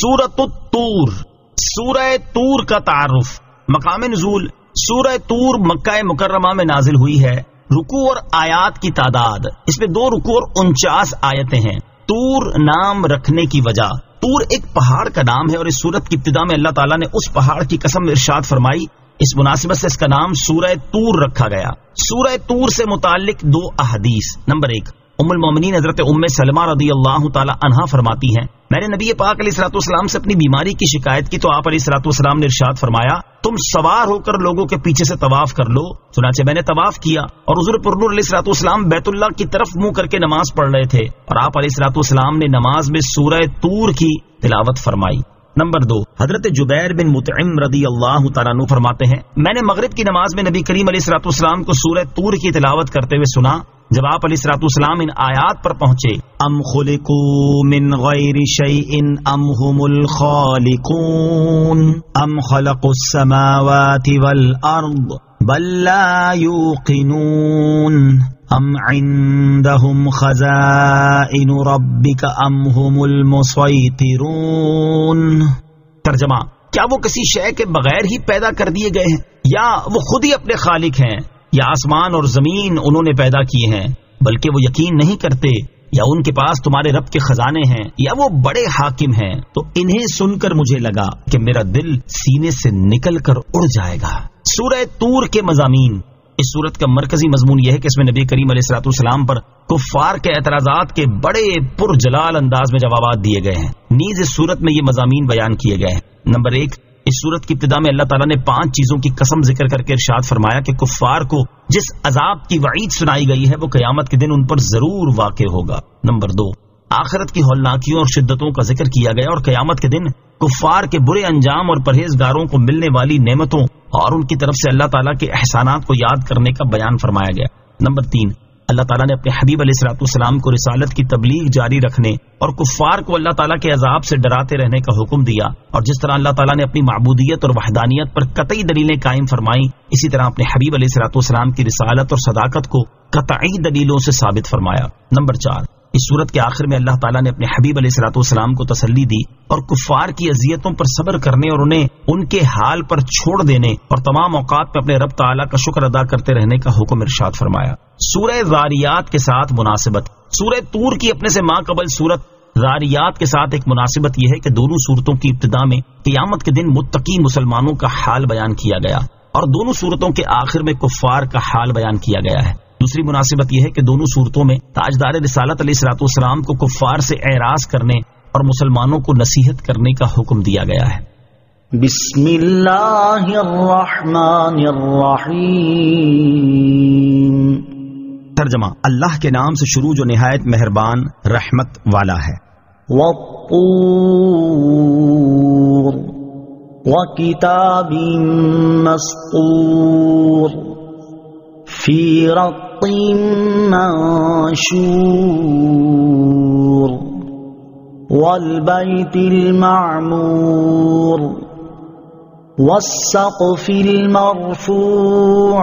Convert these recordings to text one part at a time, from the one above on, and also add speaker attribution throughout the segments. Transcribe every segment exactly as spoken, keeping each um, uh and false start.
Speaker 1: سورۃ الطور، سورہ طور کا تعارف۔ مقام نزول، سورہ طور مکہ مکرمہ میں نازل ہوئی ہے۔ رکوع اور آیات کی تعداد، اس میں دو رکوع اور انچاس آیتیں ہیں۔ طور نام رکھنے کی وجہ، طور ایک پہاڑ کا نام ہے اور اس سورت کی ابتدا میں اللہ تعالیٰ نے اس پہاڑ کی قسم ارشاد فرمائی، اس مناسبت سے اس کا نام سورہ طور رکھا گیا۔ سورہ طور سے متعلق دو احادیث۔ نمبر ایک، ام المومنین حضرت ام سلمہ رضی اللہ تعالی عنہا فرماتی ہیں، میں نے نبی پاک علیہ الصلوۃ والسلام سے اپنی بیماری کی شکایت کی تو آپ علیہ الصلوۃ والسلام نے ارشاد فرمایا، تم سوار ہو کر لوگوں کے پیچھے سے طواف کر لو۔ چنانچہ میں نے طواف کیا اور حضور پرنور علیہ الصلوۃ والسلام بیت اللہ کی طرف منہ کر کے نماز پڑھ رہے تھے اور آپ علیہ الصلوۃ والسلام نے نماز میں سورہ طور کی تلاوت فرمائی۔ نمبر دو، حضرت جبیر بن مطعم رضی اللہ تعالیٰ عنہ فرماتے ہیں، میں نے مغرب کی نماز میں نبی کریم علیہ الصلوۃ والسلام کو سورہ طور کی تلاوت کرتے ہوئے سنا۔ جب آپ علیہ الصلوۃ والسلام ان آیات پر پہنچے، ام خلقوا من غیر شیء ام هم الخالقون ام خلقوا السماوات والارض بل لا یوقنون ام عندهم خزائن ربک ام هم المسیطرون۔ ترجمہ، کیا وہ کسی شے کے بغیر ہی پیدا کر دیے گئے ہیں یا وہ خود ہی اپنے خالق ہیں، یا آسمان اور زمین انہوں نے پیدا کیے ہیں، بلکہ وہ یقین نہیں کرتے، یا ان کے پاس تمہارے رب کے خزانے ہیں، یا وہ بڑے حاکم ہیں۔ تو انہیں سن کر مجھے لگا کہ میرا دل سینے سے نکل کر اڑ جائے گا۔ سورہ طور کے مضامین، اس سورت کا مرکزی مضمون یہ ہے کہ اس میں نبی کریم علیہ الصلوۃ والسلام پر کفار کے اعتراضات کے بڑے پرجلال انداز میں جوابات دیے گئے ہیں۔ نیز اس سورت میں یہ مضامین بیان کیے گئے ہیں۔ نمبر ایک، اس سورت کی ابتدا میں اللہ تعالیٰ نے پانچ چیزوں کی قسم ذکر کر کے ارشاد فرمایا کہ کفار کو جس عذاب کی وعید سنائی گئی ہے وہ قیامت کے دن ان پر ضرور واقع ہوگا۔ نمبر دو، آخرت کی ہولناکیوں اور شدتوں کا ذکر کیا گیا اور قیامت کے دن کفار کے برے انجام اور پرہیزگاروں کو ملنے والی نعمتوں اور ان کی طرف سے اللہ تعالیٰ کے احسانات کو یاد کرنے کا بیان فرمایا گیا۔ نمبر تین، اللہ تعالیٰ نے اپنے حبیب علیہ الصلوۃ والسلام کو رسالت کی تبلیغ جاری رکھنے اور کفار کو اللہ تعالیٰ کے عذاب سے ڈراتے رہنے کا حکم دیا، اور جس طرح اللہ تعالیٰ نے اپنی معبودیت اور وحدانیت پر قطعی دلیلیں قائم فرمائیں، اسی طرح اپنے حبیب علیہ الصلوۃ والسلام کی رسالت اور صداقت کو قطعی دلیلوں سے ثابت فرمایا۔ نمبر چار، اس سورت کے آخر میں اللہ تعالیٰ نے اپنے حبیب علیہ الصلوۃ والسلام کو تسلی دی اور کفار کی اذیتوں پر صبر کرنے اور انہیں ان کے حال پر چھوڑ دینے اور تمام اوقات میں اپنے رب تعالیٰ کا شکر ادا کرتے رہنے کا حکم ارشاد فرمایا۔ سورہ ذاریات کے ساتھ مناسبت، سورہ طور کی اپنے سے ماں قبل سورت ذاریات کے ساتھ ایک مناسبت یہ ہے کہ دونوں سورتوں کی ابتدا میں قیامت کے دن متقی مسلمانوں کا حال بیان کیا گیا اور دونوں سورتوں کے آخر میں کفار کا حال بیان کیا گیا ہے۔ دوسری مناسبت یہ ہے کہ دونوں صورتوں میں تاجدار رسالت علیہ الصلوۃ والسلام کو کفار سے اعراض کرنے اور مسلمانوں کو نصیحت کرنے کا حکم دیا گیا ہے۔
Speaker 2: بسم اللہ الرحمن الرحیم۔
Speaker 1: ترجمہ، اللہ کے نام سے شروع جو نہایت مہربان رحمت والا ہے۔
Speaker 2: والطور وکتاب مسطور فی رق منشور والبیت المعمور والسقف المرفوع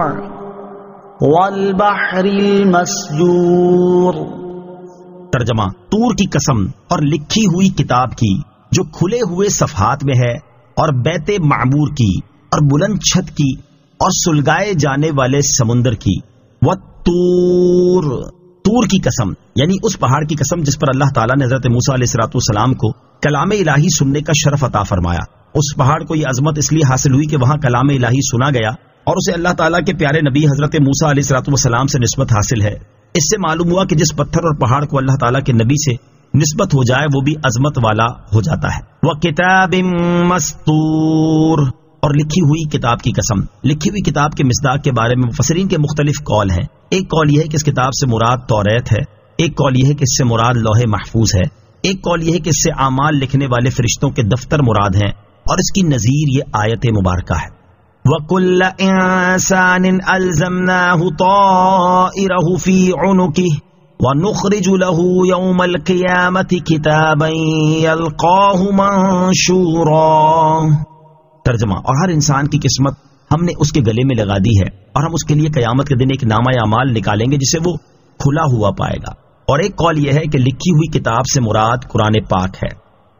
Speaker 2: والبحر المسجور۔
Speaker 1: ترجمہ، طور کی قسم اور لکھی ہوئی کتاب کی جو کھلے ہوئے صفحات میں ہے، اور بیت معمور کی اور بلند چھت کی اور سلگائے جانے والے سمندر کی۔ والطور، طور کی قسم یعنی اس پہاڑ کی قسم جس پر اللہ تعالیٰ نے حضرت موسیٰ علیہ الصلوۃ والسلام کو کلام الہی سننے کا شرف عطا فرمایا۔ اس پہاڑ کو یہ عظمت اس لیے حاصل ہوئی کہ وہاں کلام الہی سنا گیا اور اسے اللہ تعالیٰ کے پیارے نبی حضرت موسیٰ علیہ الصلوۃ والسلام سے نسبت حاصل ہے۔ اس سے معلوم ہوا کہ جس پتھر اور پہاڑ کو اللہ تعالیٰ کے نبی سے نسبت ہو جائے وہ بھی عظمت والا ہو جاتا ہے۔ وَكِتَابٍ مَّسْطُورٍ، اور لکھی ہوئی کتاب کی قسم۔ لکھی ہوئی کتاب کے مصداق کے بارے میں مفسرین کے مختلف قول ہیں۔ ایک قول یہ ہے کہ اس کتاب سے مراد توریت ہے، ایک قول یہ ہے کہ اس سے مراد لوح محفوظ ہے، ایک قول یہ ہے کہ اس سے اعمال لکھنے والے فرشتوں کے دفتر مراد ہیں، اور اس کی نظیر یہ آیت مبارکہ ہے۔ وَكُلَّ إِنسَانٍ أَلْزَمْنَاهُ طَائِرَهُ فِي عُنُقِهِ وَنُخْرِجُ لَهُ يَوْمَ الْقِيَامَةِ كِتَابًا يَلْقَاهُ مَنشُورًا۔ ترجمہ، اور ہر انسان کی قسمت ہم نے اس کے گلے میں لگا دی ہے اور ہم اس کے لیے قیامت کے دن ایک نامہ اعمال نکالیں گے جسے وہ کھلا ہوا پائے گا۔ اور ایک قول یہ ہے کہ لکھی ہوئی کتاب سے مراد قرآن پاک ہے۔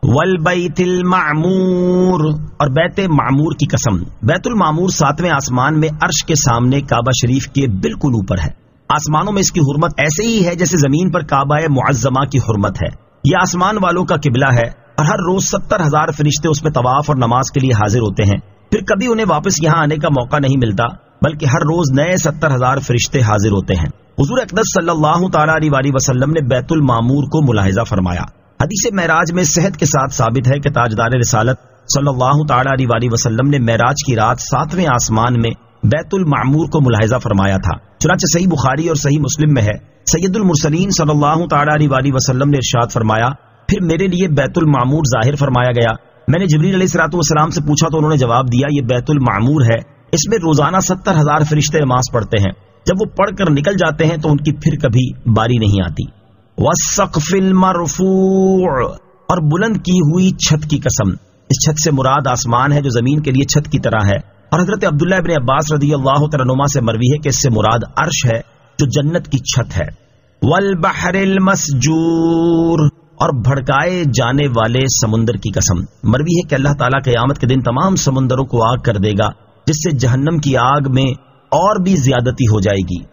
Speaker 1: والبیت المعمور، اور بیت معمور کی قسم۔ بیت المعمور ساتویں آسمان میں عرش کے سامنے کعبہ شریف کے بالکل اوپر ہے۔ آسمانوں میں اس کی حرمت ایسے ہی ہے جیسے زمین پر کعبہ معظمہ کی حرمت ہے۔ یہ آسمان والوں کا قبلہ ہے اور ہر روز ستر ہزار فرشتے اس میں طواف اور نماز کے لیے حاضر ہوتے ہیں، پھر کبھی انہیں واپس یہاں آنے کا موقع نہیں ملتا، بلکہ ہر روز نئے ستر ہزار فرشتے حاضر ہوتے ہیں۔ حضور اقدس صلی اللہ تعالیٰ علیہ وسلم نے بیت المعمور کو ملاحظہ فرمایا۔ حدیث معراج میں صحت کے ساتھ ثابت ہے کہ تاجدار رسالت صلی اللہ تعالیٰ علیہ وسلم نے معراج کی رات ساتویں آسمان میں بیت المعمور کو ملاحظہ فرمایا تھا۔ چنانچہ صحیح بخاری اور صحیح مسلم میں ہے، سید المرسلین صلی اللہ تعالیٰ علیہ وسلم نے ارشاد فرمایا، پھر میرے لیے بیت المعمور ظاہر فرمایا گیا۔ میں نے جبریل علیہ الصلوۃ والسلام سے پوچھا تو انہوں نے جواب دیا، یہ بیت المعمور ہے، اس میں روزانہ ستر ہزار فرشتے نماز پڑھتے ہیں، جب وہ پڑھ کر نکل جاتے ہیں تو ان کی پھر کبھی باری نہیں آتی۔ والسقف المرفوع، اور بلند کی ہوئی چھت کی قسم۔ اس چھت سے مراد آسمان ہے جو زمین کے لیے چھت کی طرح ہے، اور حضرت عبداللہ ابن عباس رضی اللہ تعالیٰ عنہما سے مروی ہے کہ اس سے مراد عرش ہے جو جنت کی چھت ہے۔ والبحر المسجور، اور بھڑکائے جانے والے سمندر کی قسم۔ مروی ہے کہ اللہ تعالیٰ قیامت کے دن تمام سمندروں کو آگ کر دے گا، جس سے جہنم کی آگ میں اور بھی زیادتی ہو جائے گی۔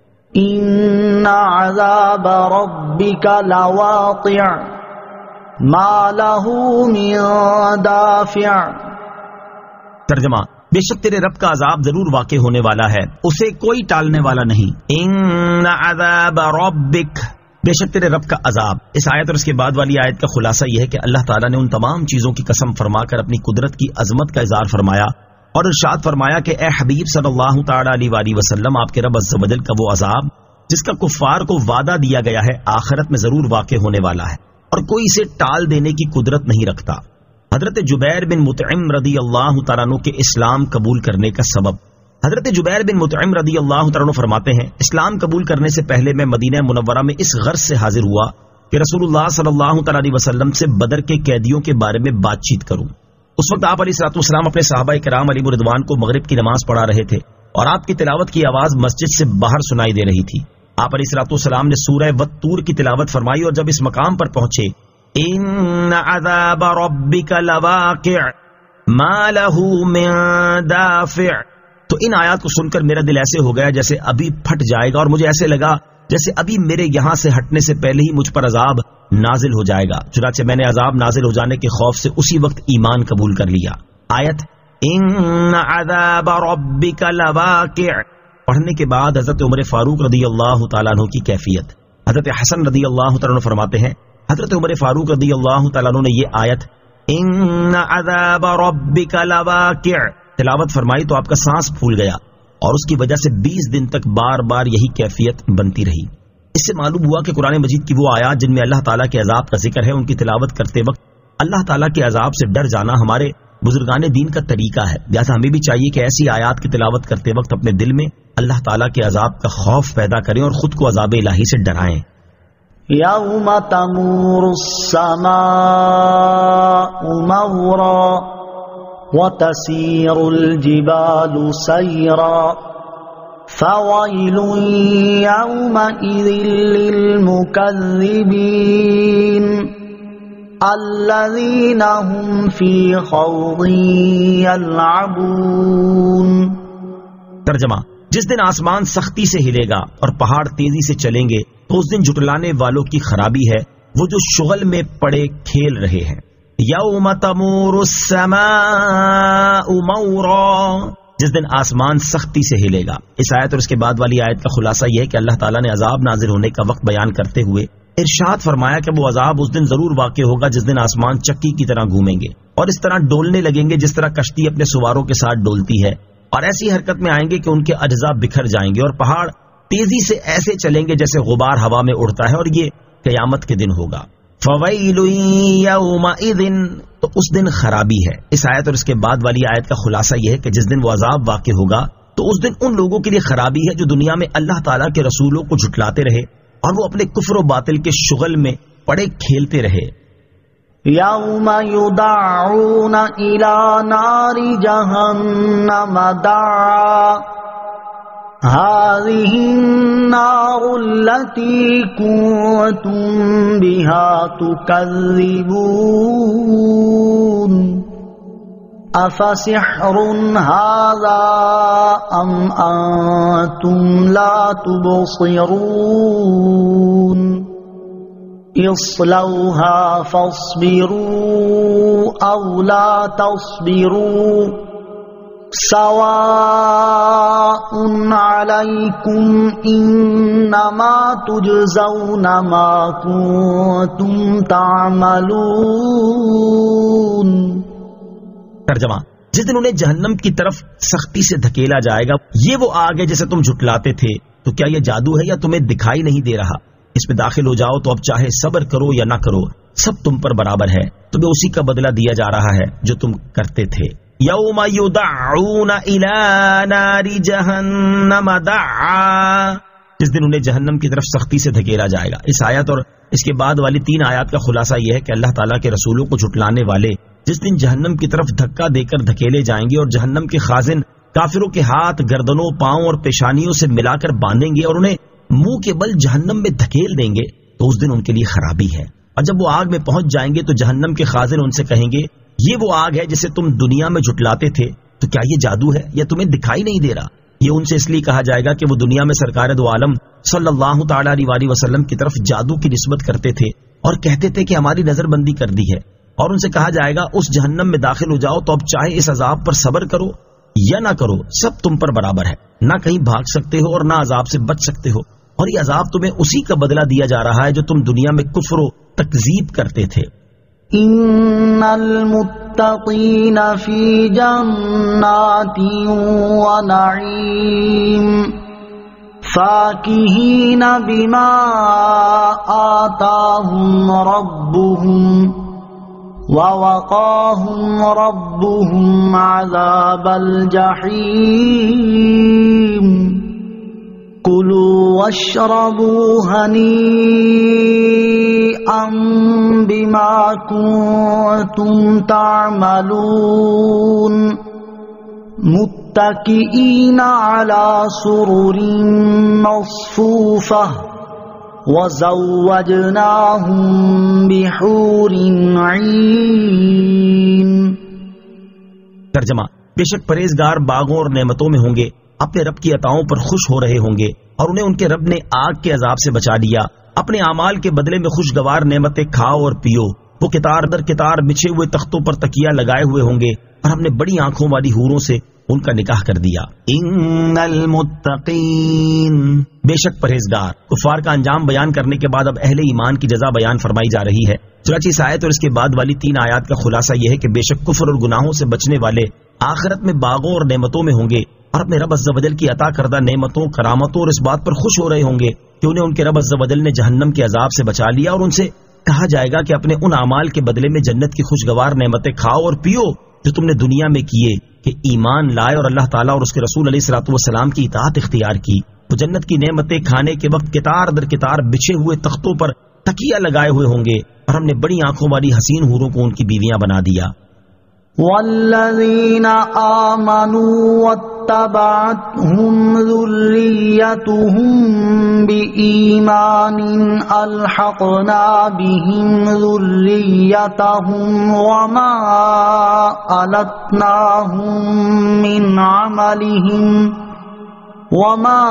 Speaker 2: ان عذاب ربک لواقع ما له من دافع۔
Speaker 1: ترجمہ، بے شک تیرے رب کا عذاب ضرور واقع ہونے والا ہے، اسے کوئی ٹالنے والا نہیں۔ ان عذاب ربک، بے شک تیرے رب کا عذاب۔ اس آیت اور اس کے بعد والی آیت کا خلاصہ یہ ہے کہ اللہ تعالیٰ نے ان تمام چیزوں کی قسم فرما کر اپنی قدرت کی عظمت کا اظہار فرمایا اور ارشاد فرمایا کہ اے حبیب صلی اللہ تعالیٰ علیہ وآلہ وسلم، آپ کے رب عز و جل کا وہ عذاب جس کا کفار کو وعدہ دیا گیا ہے آخرت میں ضرور واقع ہونے والا ہے، اور کوئی اسے ٹال دینے کی قدرت نہیں رکھتا۔ حضرت جبیر بن مطعم رضی اللہ تعالیٰ عنہ کے اسلام قبول کرنے کا سبب۔ حضرت جبیر بن مطعم رضی اللہ تعالیٰ عنہ فرماتے ہیں، اسلام قبول کرنے سے پہلے میں مدینہ منورہ میں اس غرض سے حاضر ہوا کہ رسول اللہ صلی اللہ تعالیٰ علیہ وسلم سے بدر کے قیدیوں کے بارے میں بات چیت کروں۔ اس وقت آپ علیہ الصلوۃ والسلام اپنے صحابہ کرام علیہ رضوان کو مغرب کی نماز پڑھا رہے تھے، اور آپ کی تلاوت کی آواز مسجد سے باہر سنائی دے رہی تھی۔ آپ علیہ الصلوۃ والسلام نے سورہ والطور کی تلاوت فرمائی، اور جب اس مقام پر پہنچے، ان عذاب ربک لواقع ما له من دافع، تو ان آیات کو سن کر میرا دل ایسے ہو گیا جیسے ابھی پھٹ جائے گا، اور مجھے ایسے لگا جیسے ابھی میرے یہاں سے ہٹنے سے پہلے ہی مجھ پر عذاب نازل ہو جائے گا۔ چنانچہ میں نے عذاب نازل ہو جانے کے خوف سے اسی وقت ایمان قبول کر لیا۔ آیت ان عذاب ربک لواقع پڑھنے کے بعد حضرت عمر فاروق رضی اللہ تعالیٰ عنہ کی کیفیت۔ حضرت حسن رضی اللہ تعالیٰ عنہ فرماتے ہیں، حضرت عمر فاروق رضی اللہ تعالیٰ عنہ نے یہ آیت ان عذاب ربک لواقع تلاوت فرمائی تو آپ کا سانس پھول گیا، اور اس کی وجہ سے بیس دن تک بار بار یہی کیفیت بنتی رہی۔ اس سے معلوم ہوا کہ قرآن مجید کی وہ آیات جن میں اللہ تعالیٰ کے عذاب کا ذکر ہے، ان کی تلاوت کرتے وقت اللہ تعالیٰ کے عذاب سے ڈر جانا ہمارے بزرگان دین کا طریقہ ہے، لہٰذا ہمیں بھی چاہیے کہ ایسی آیات کی تلاوت کرتے وقت اپنے دل میں اللہ تعالیٰ کے عذاب کا خوف پیدا کریں اور خود کو عذاب الہی سے ڈرائیں۔
Speaker 2: یوم تمور السماء مورا وتسير الجبال سيرا فويل يومئذ للمكذبين الذين هم في خوض يلعبون۔
Speaker 1: ترجمہ، جس دن آسمان سختی سے ہلے گا اور پہاڑ تیزی سے چلیں گے تو اس دن جھٹلانے والوں کی خرابی ہے، وہ جو شغل میں پڑے کھیل رہے ہیں۔ یوم تمور السماء مورا، جس دن آسمان سختی سے ہلے گا۔ اس آیت اور اس کے بعد والی آیت کا خلاصہ یہ ہے کہ اللہ تعالیٰ نے عذاب نازل ہونے کا وقت بیان کرتے ہوئے ارشاد فرمایا کہ وہ عذاب اس دن ضرور واقع ہوگا جس دن آسمان چکی کی طرح گھومیں گے اور اس طرح ڈولنے لگیں گے جس طرح کشتی اپنے سواروں کے ساتھ ڈولتی ہے، اور ایسی حرکت میں آئیں گے کہ ان کے اجزاء بکھر جائیں گے، اور پہاڑ تیزی سے ایسے چلیں گے جیسے غبار ہوا میں اڑتا ہے، اور یہ قیامت کے دن ہوگا۔ فویل یومئذ، تو اس دن خرابی ہے۔ اس آیت اور اس کے بعد والی آیت کا خلاصہ یہ ہے کہ جس دن وہ عذاب واقع ہوگا تو اس دن ان لوگوں کے لیے خرابی ہے جو دنیا میں اللہ تعالیٰ کے رسولوں کو جھٹلاتے رہے اور وہ اپنے کفر و باطل کے شغل میں پڑے کھیلتے رہے۔
Speaker 2: یوم یدعون الی نار جہنم دعا هذه النار التي كنتم بها تكذبون أفسحر هذا أم أنتم لا تبصرون اصلوها فاصبروا أو لا تصبروا سواء عليكم انما تجزون ما كنتم تعملون۔
Speaker 1: ترجمہ، جس دن انہیں جہنم کی طرف سختی سے دھکیلا جائے گا، یہ وہ آگ ہے جسے تم جھٹلاتے تھے، تو کیا یہ جادو ہے یا تمہیں دکھائی نہیں دے رہا؟ اس میں داخل ہو جاؤ تو اب چاہے صبر کرو یا نہ کرو، سب تم پر برابر ہے، تمہیں اسی کا بدلہ دیا جا رہا ہے جو تم کرتے تھے۔ یوم یدعون الی نار جہنم دعا، جس دن انہیں جہنم کی طرف سختی سے دھکیلا جائے گا۔ اس آیت اور اس کے بعد والی تین آیات کا خلاصہ یہ ہے کہ اللہ تعالیٰ کے رسولوں کو جھٹلانے والے جس دن جہنم کی طرف دھکا دے کر دھکیلے جائیں گے اور جہنم کے خازن کافروں کے ہاتھ، گردنوں، پاؤں اور پیشانیوں سے ملا کر باندھیں گے اور انہیں منہ کے بل جہنم میں دھکیل دیں گے، تو اس دن ان کے لیے خرابی ہے۔ اور جب وہ آگ میں پہنچ جائیں گے تو جہنم کے خازن ان سے کہیں گے، یہ وہ آگ ہے جسے تم دنیا میں جھٹلاتے تھے، تو کیا یہ جادو ہے یا تمہیں دکھائی نہیں دے رہا؟ یہ ان سے اس لیے کہا جائے گا کہ وہ دنیا میں سرکار دو عالم صلی اللہ تعالی علیہ وسلم کی طرف جادو کی نسبت کرتے تھے اور کہتے تھے کہ ہماری نظر بندی کر دی ہے، اور ان سے کہا جائے گا اس جہنم میں داخل ہو جاؤ، تو اب چاہے اس عذاب پر صبر کرو یا نہ کرو، سب تم پر برابر ہے، نہ کہیں بھاگ سکتے ہو اور نہ عذاب سے بچ سکتے ہو، اور یہ عذاب تمہیں اسی کا بدلہ دیا جا رہا ہے جو تم دنیا میں کفر و تکذیب کرتے تھے۔
Speaker 2: ان المتقین فی جنات ونعیم فاکہین بما آتاہم ربہم ووقاہم ربہم عذاب الجحیم کلوا واشربوا ہنیئا بما کنتم تعملون متکئین علی سرر مصفوفہ وزوجناہم بحور عین۔
Speaker 1: ترجمہ، بے شک پرہیزگار باغوں اور نعمتوں میں ہوں گے، اپنے رب کی عطاؤں پر خوش ہو رہے ہوں گے، اور انہیں ان کے رب نے آگ کے عذاب سے بچا لیا۔ اپنے اعمال کے بدلے میں خوشگوار نعمتیں کھاؤ اور پیو۔ وہ کتار در کتار بچھے ہوئے تختوں پر تکیہ لگائے ہوئے ہوں گے، اور ہم نے بڑی آنکھوں والی حوروں سے ان کا نکاح کر دیا۔ ان المتقین، بے شک پرہیزگار۔ کفار کا انجام بیان کرنے کے بعد اب اہل ایمان کی جزا بیان فرمائی جا رہی ہے۔ چنانچہ اس آیت اور اس کے بعد والی تین آیات کا خلاصہ یہ ہے کہ بے شک کفر اور گناہوں سے بچنے والے آخرت میں باغوں اور نعمتوں میں ہوں گے، اور اپنے رب عز و جل کی عطا کردہ نعمتوں، کرامتوں اور اس بات پر خوش ہو رہے ہوں گے کہ انہیں ان کے رب عز و جل نے جہنم کے عذاب سے بچا لیا، اور ان سے کہا جائے گا کہ اپنے ان اعمال کے بدلے میں جنت کی خوشگوار نعمتیں کھاؤ اور پیو جو تم نے دنیا میں کیے، کہ ایمان لائے اور اللہ تعالیٰ اور اس کے رسول علیہ الصلوۃ والسلام کی اطاعت اختیار کی۔ تو جنت کی نعمتیں کھانے کے وقت کتار در کتار بچھے ہوئے تختوں پر تکیہ لگائے ہوئے ہوں گے، اور ہم نے بڑی آنکھوں والی حسین حوروں کو ان کی بیویاں بنا دیا۔
Speaker 2: والذین آمنوا واتبعتهم ذریتهم بإیمان الحقنا بهم ذریتهم وما ألتناهم من عملهم وما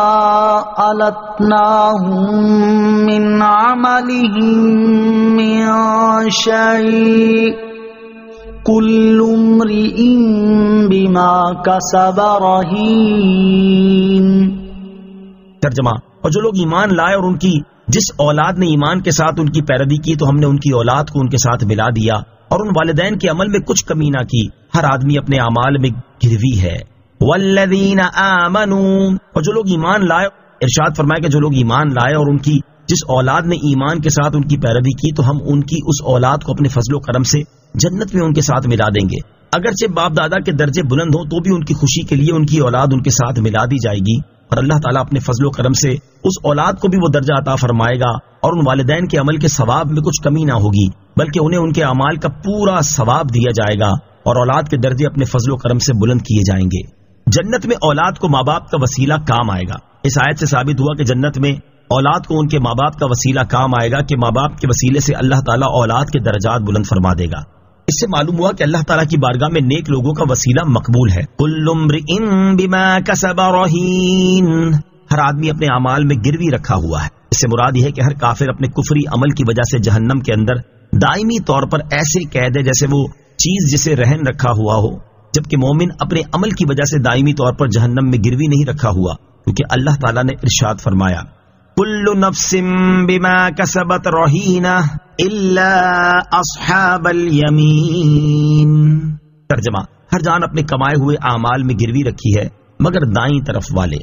Speaker 2: ألتناهم من عملهم من شيء کل امرئ بما کسب رہین۔
Speaker 1: ترجمہ، اور جو لوگ ایمان لائے اور ان کی جس اولاد نے ایمان کے ساتھ ان کی پیروی کی، تو ہم نے ان کی اولاد کو ان کے ساتھ ملا دیا، اور ان والدین کے عمل میں کچھ کمی نہ کی۔ ہر آدمی اپنے اعمال میں گروی ہے۔ والذین آمنوا، اور جو لوگ ایمان لائے، ارشاد فرمایا کہ جو لوگ ایمان لائے اور ان کی جس اولاد نے ایمان کے ساتھ ان کی پیروی کی، تو ہم ان کی اس اولاد کو اپنے فضل و کرم سے جنت میں ان کے ساتھ ملا دیں گے۔ اگرچہ باپ دادا کے درجے بلند ہوں تو بھی ان کی خوشی کے لیے ان کی اولاد ان کے ساتھ ملا دی جائے گی، اور اللہ تعالیٰ اپنے فضل و کرم سے اس اولاد کو بھی وہ درجہ عطا فرمائے گا، اور ان والدین کے عمل کے ثواب میں کچھ کمی نہ ہوگی، بلکہ انہیں ان کے اعمال کا پورا ثواب دیا جائے گا، اور اولاد کے درجے اپنے فضل و کرم سے بلند کیے جائیں گے۔ جنت میں اولاد کو ماں باپ کا وسیلہ کام آئے گا۔ اس آیت سے ثابت ہوا کہ جنت میں اولاد کو ان کے ماں باپ کا وسیلہ کام آئے گا کہ ماں باپ کے وسیلے سے اللہ تعالیٰ اولاد کے درجات بلند فرما دے گا۔ اس سے معلوم ہوا کہ اللہ تعالیٰ کی بارگاہ میں نیک لوگوں کا وسیلہ مقبول ہے۔ کل امرئ بما کسب رہین، ہر آدمی اپنے اعمال میں گروی رکھا ہوا ہے۔ اس سے مراد یہ ہے کہ ہر کافر اپنے کفری عمل کی وجہ سے جہنم کے اندر دائمی طور پر ایسے قید ہے جیسے وہ چیز جسے رہن رکھا ہوا ہو، جبکہ مومن اپنے عمل کی وجہ سے دائمی طور پر جہنم میں گروی نہیں رکھا ہوا، کیونکہ اللہ تعالیٰ نے ارشاد فرمایا کل نفس بما کسبت رہینہ الا اصحاب الیمین۔ ترجمہ، ہر جان اپنے کمائے ہوئے اعمال میں گروی رکھی ہے مگر دائیں طرف والے۔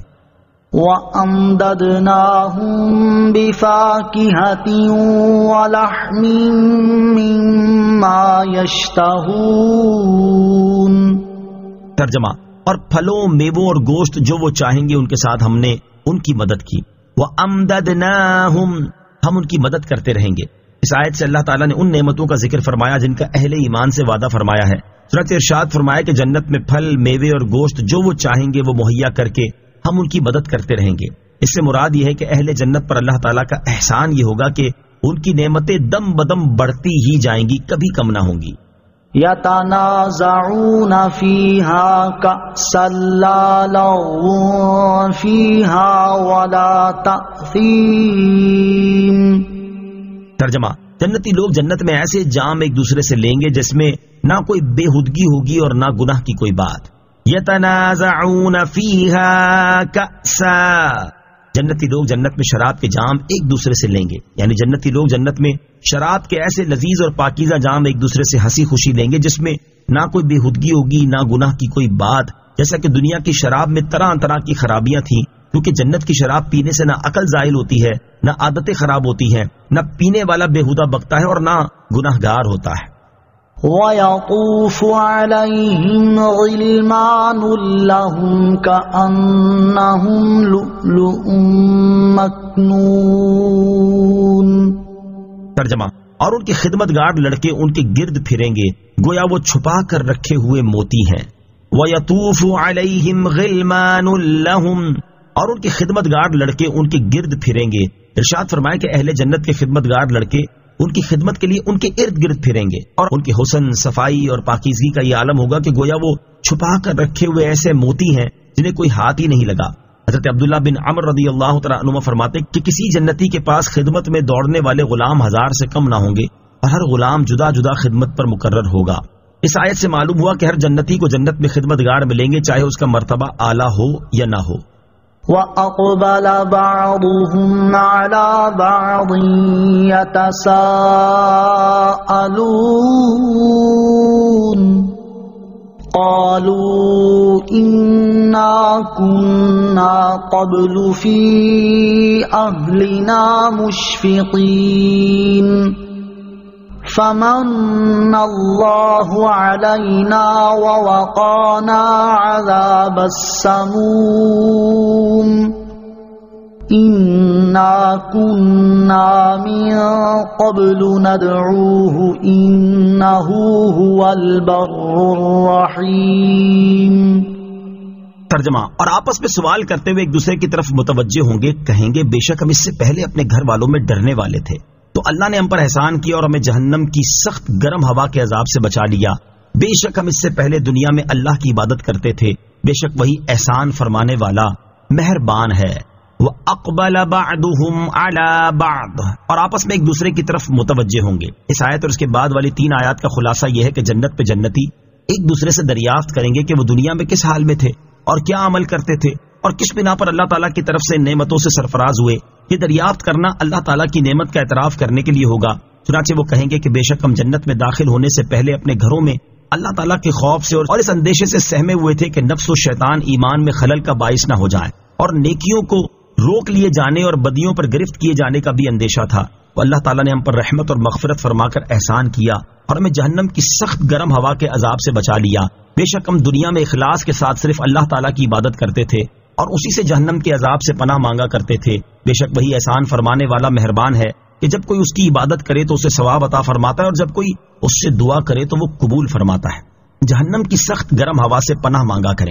Speaker 2: وَأَمْدَدْنَاهُمْ بِفَاكِهَةٍ وَلَحْمٍ مِّمَّا يَشْتَهُونَ۔
Speaker 1: ترجمہ، اور پھلوں، میووں اور گوشت جو وہ چاہیں گے ان کے ساتھ ہم نے ان کی مدد کی۔ وَأَمْدَدْنَاهُمْ، ہم ان کی مدد کرتے رہیں گے۔ اس آیت سے اللہ تعالیٰ نے ان نعمتوں کا ذکر فرمایا جن کا اہل ایمان سے وعدہ فرمایا ہے۔ چنانچہ ارشاد فرمایا کہ جنت میں پھل، میوے اور گوشت جو وہ چاہیں گے وہ مہیا کر کے ہم ان کی مدد کرتے رہیں گے۔ اس سے مراد یہ ہے کہ اہل جنت پر اللہ تعالیٰ کا احسان یہ ہوگا کہ ان کی نعمتیں دم بدم بڑھتی ہی جائیں گی، کبھی کم نہ ہوں گی۔
Speaker 2: یتنازعون فیہا کأسا لا لغو فیہا ولا تأثیم۔
Speaker 1: ترجمہ، جنتی لوگ جنت میں ایسے جام ایک دوسرے سے لیں گے جس میں نہ کوئی بے ہودگی ہوگی اور نہ گناہ کی کوئی بات۔ یتنازعون فیہا کأسا، جنتی لوگ جنت میں شراب کے جام ایک دوسرے سے لیں گے، یعنی جنتی لوگ جنت میں شراب کے ایسے لذیذ اور پاکیزہ جام ایک دوسرے سے ہنسی خوشی لیں گے جس میں نہ کوئی بے ہودگی ہوگی نہ گناہ کی کوئی بات، جیسا کہ دنیا کی شراب میں طرح طرح کی خرابیاں تھیں، کیونکہ جنت کی شراب پینے سے نہ عقل زائل ہوتی ہے، نہ عادتیں خراب ہوتی ہیں، نہ پینے والا بےہودہ بکتا ہے اور نہ گناہ گار ہوتا ہے۔
Speaker 2: وَيَطُوفُ عَلَيْهِمْ غِلْمَانٌ لَّهُمْ كَأَنَّهُمْ لُؤْلُؤٌ مَّكْنُونٌ۔
Speaker 1: ترجمہ، اور ان کے خدمت گار لڑکے ان کے گرد پھریں گے گویا وہ چھپا کر رکھے ہوئے موتی ہیں۔ وَيَطُوفُ عَلَيْهِمْ غِلْمَانٌ لَّهُمْ، اور ان کے خدمت گار لڑکے ان کے گرد پھریں گے۔ ارشاد فرمائے کہ اہل جنت کے خدمت گار لڑکے ان کی خدمت کے لیے ان کے ارد گرد پھریں گے، اور ان کے حسن، صفائی اور پاکیزگی کا یہ عالم ہوگا کہ گویا وہ چھپا کر رکھے ہوئے ایسے موتی ہیں جنہیں کوئی ہاتھ ہی نہیں لگا۔ حضرت عبداللہ بن عمر رضی اللہ تعالیٰ عنہ فرماتے کہ کسی جنتی کے پاس خدمت میں دوڑنے والے غلام ہزار سے کم نہ ہوں گے، اور ہر غلام جدا جدا خدمت پر مقرر ہوگا۔ اس آیت سے معلوم ہوا کہ ہر جنتی کو جنت میں خدمت گار ملیں گے، چاہے اس کا مرتبہ اعلیٰ ہو یا نہ ہو۔
Speaker 2: وَأَقْبَلَ بَعْضُهُمْ عَلَى بَعْضٍ يَتَسَاءَلُونَ قَالُوا إِنَّا كُنَّا قَبْلُ فِي أَهْلِنَا مُشْفِقِينَ فَمَنَّ اللَّهُ عَلَيْنَا وَوَقَانَا عَذَابَ السَّمُومِ إِنَّا كُنَّا مِن قَبْلُ نَدْعُوهُ إِنَّهُ هُوَ الْبَرُّ الرَّحِيمُ۔
Speaker 1: ترجمہ، اور آپس میں سوال کرتے ہوئے ایک دوسرے کی طرف متوجہ ہوں گے، کہیں گے بے شک ہم اس سے پہلے اپنے گھر والوں میں ڈرنے والے تھے، تو اللہ نے ہم پر احسان کیا اور ہمیں جہنم کی سخت گرم ہوا کے عذاب سے بچا لیا۔ بے شک ہم اس سے پہلے دنیا میں اللہ کی عبادت کرتے تھے، بے شک وہی احسان فرمانے والا مہربان ہے۔ وَأَقْبَلَ بَعْضُهُمْ عَلَى بَعْضٍ، اور آپس میں ایک دوسرے کی طرف متوجہ ہوں گے۔ اس آیت اور اس کے بعد والی تین آیات کا خلاصہ یہ ہے کہ جنت پہ جنتی ایک دوسرے سے دریافت کریں گے کہ وہ دنیا میں کس حال میں تھے اور کیا عمل کرتے تھے اور کس بنا پر اللہ تعالیٰ کی طرف سے نعمتوں سے سرفراز ہوئے۔ یہ دریافت کرنا اللہ تعالیٰ کی نعمت کا اعتراف کرنے کے لیے ہوگا۔ چنانچہ وہ کہیں گے کہ بے شک ہم جنت میں داخل ہونے سے پہلے اپنے گھروں میں اللہ تعالیٰ کے خوف سے اور اس اندیشے سے سہمے ہوئے تھے کہ نفس و شیطان ایمان میں خلل کا باعث نہ ہو جائے، اور نیکیوں کو روک لیے جانے اور بدیوں پر گرفت کیے جانے کا بھی اندیشہ تھا۔ وہ اللہ تعالیٰ نے ہم پر رحمت اور مغفرت فرما کر احسان کیا اور ہمیں جہنم کی سخت گرم ہوا کے عذاب سے بچا لیا۔ بے شک ہم دنیا میں اخلاص کے ساتھ صرف اللہ تعالیٰ کی عبادت کرتے تھے اور اسی سے جہنم کے عذاب سے پناہ مانگا کرتے تھے۔ بے شک وہی احسان فرمانے والا مہربان ہے کہ جب کوئی اس کی عبادت کرے تو اسے ثواب عطا فرماتا ہے، اور جب کوئی اس سے دعا کرے تو وہ قبول فرماتا ہے۔ جہنم کی سخت گرم ہوا سے پناہ مانگا کریں۔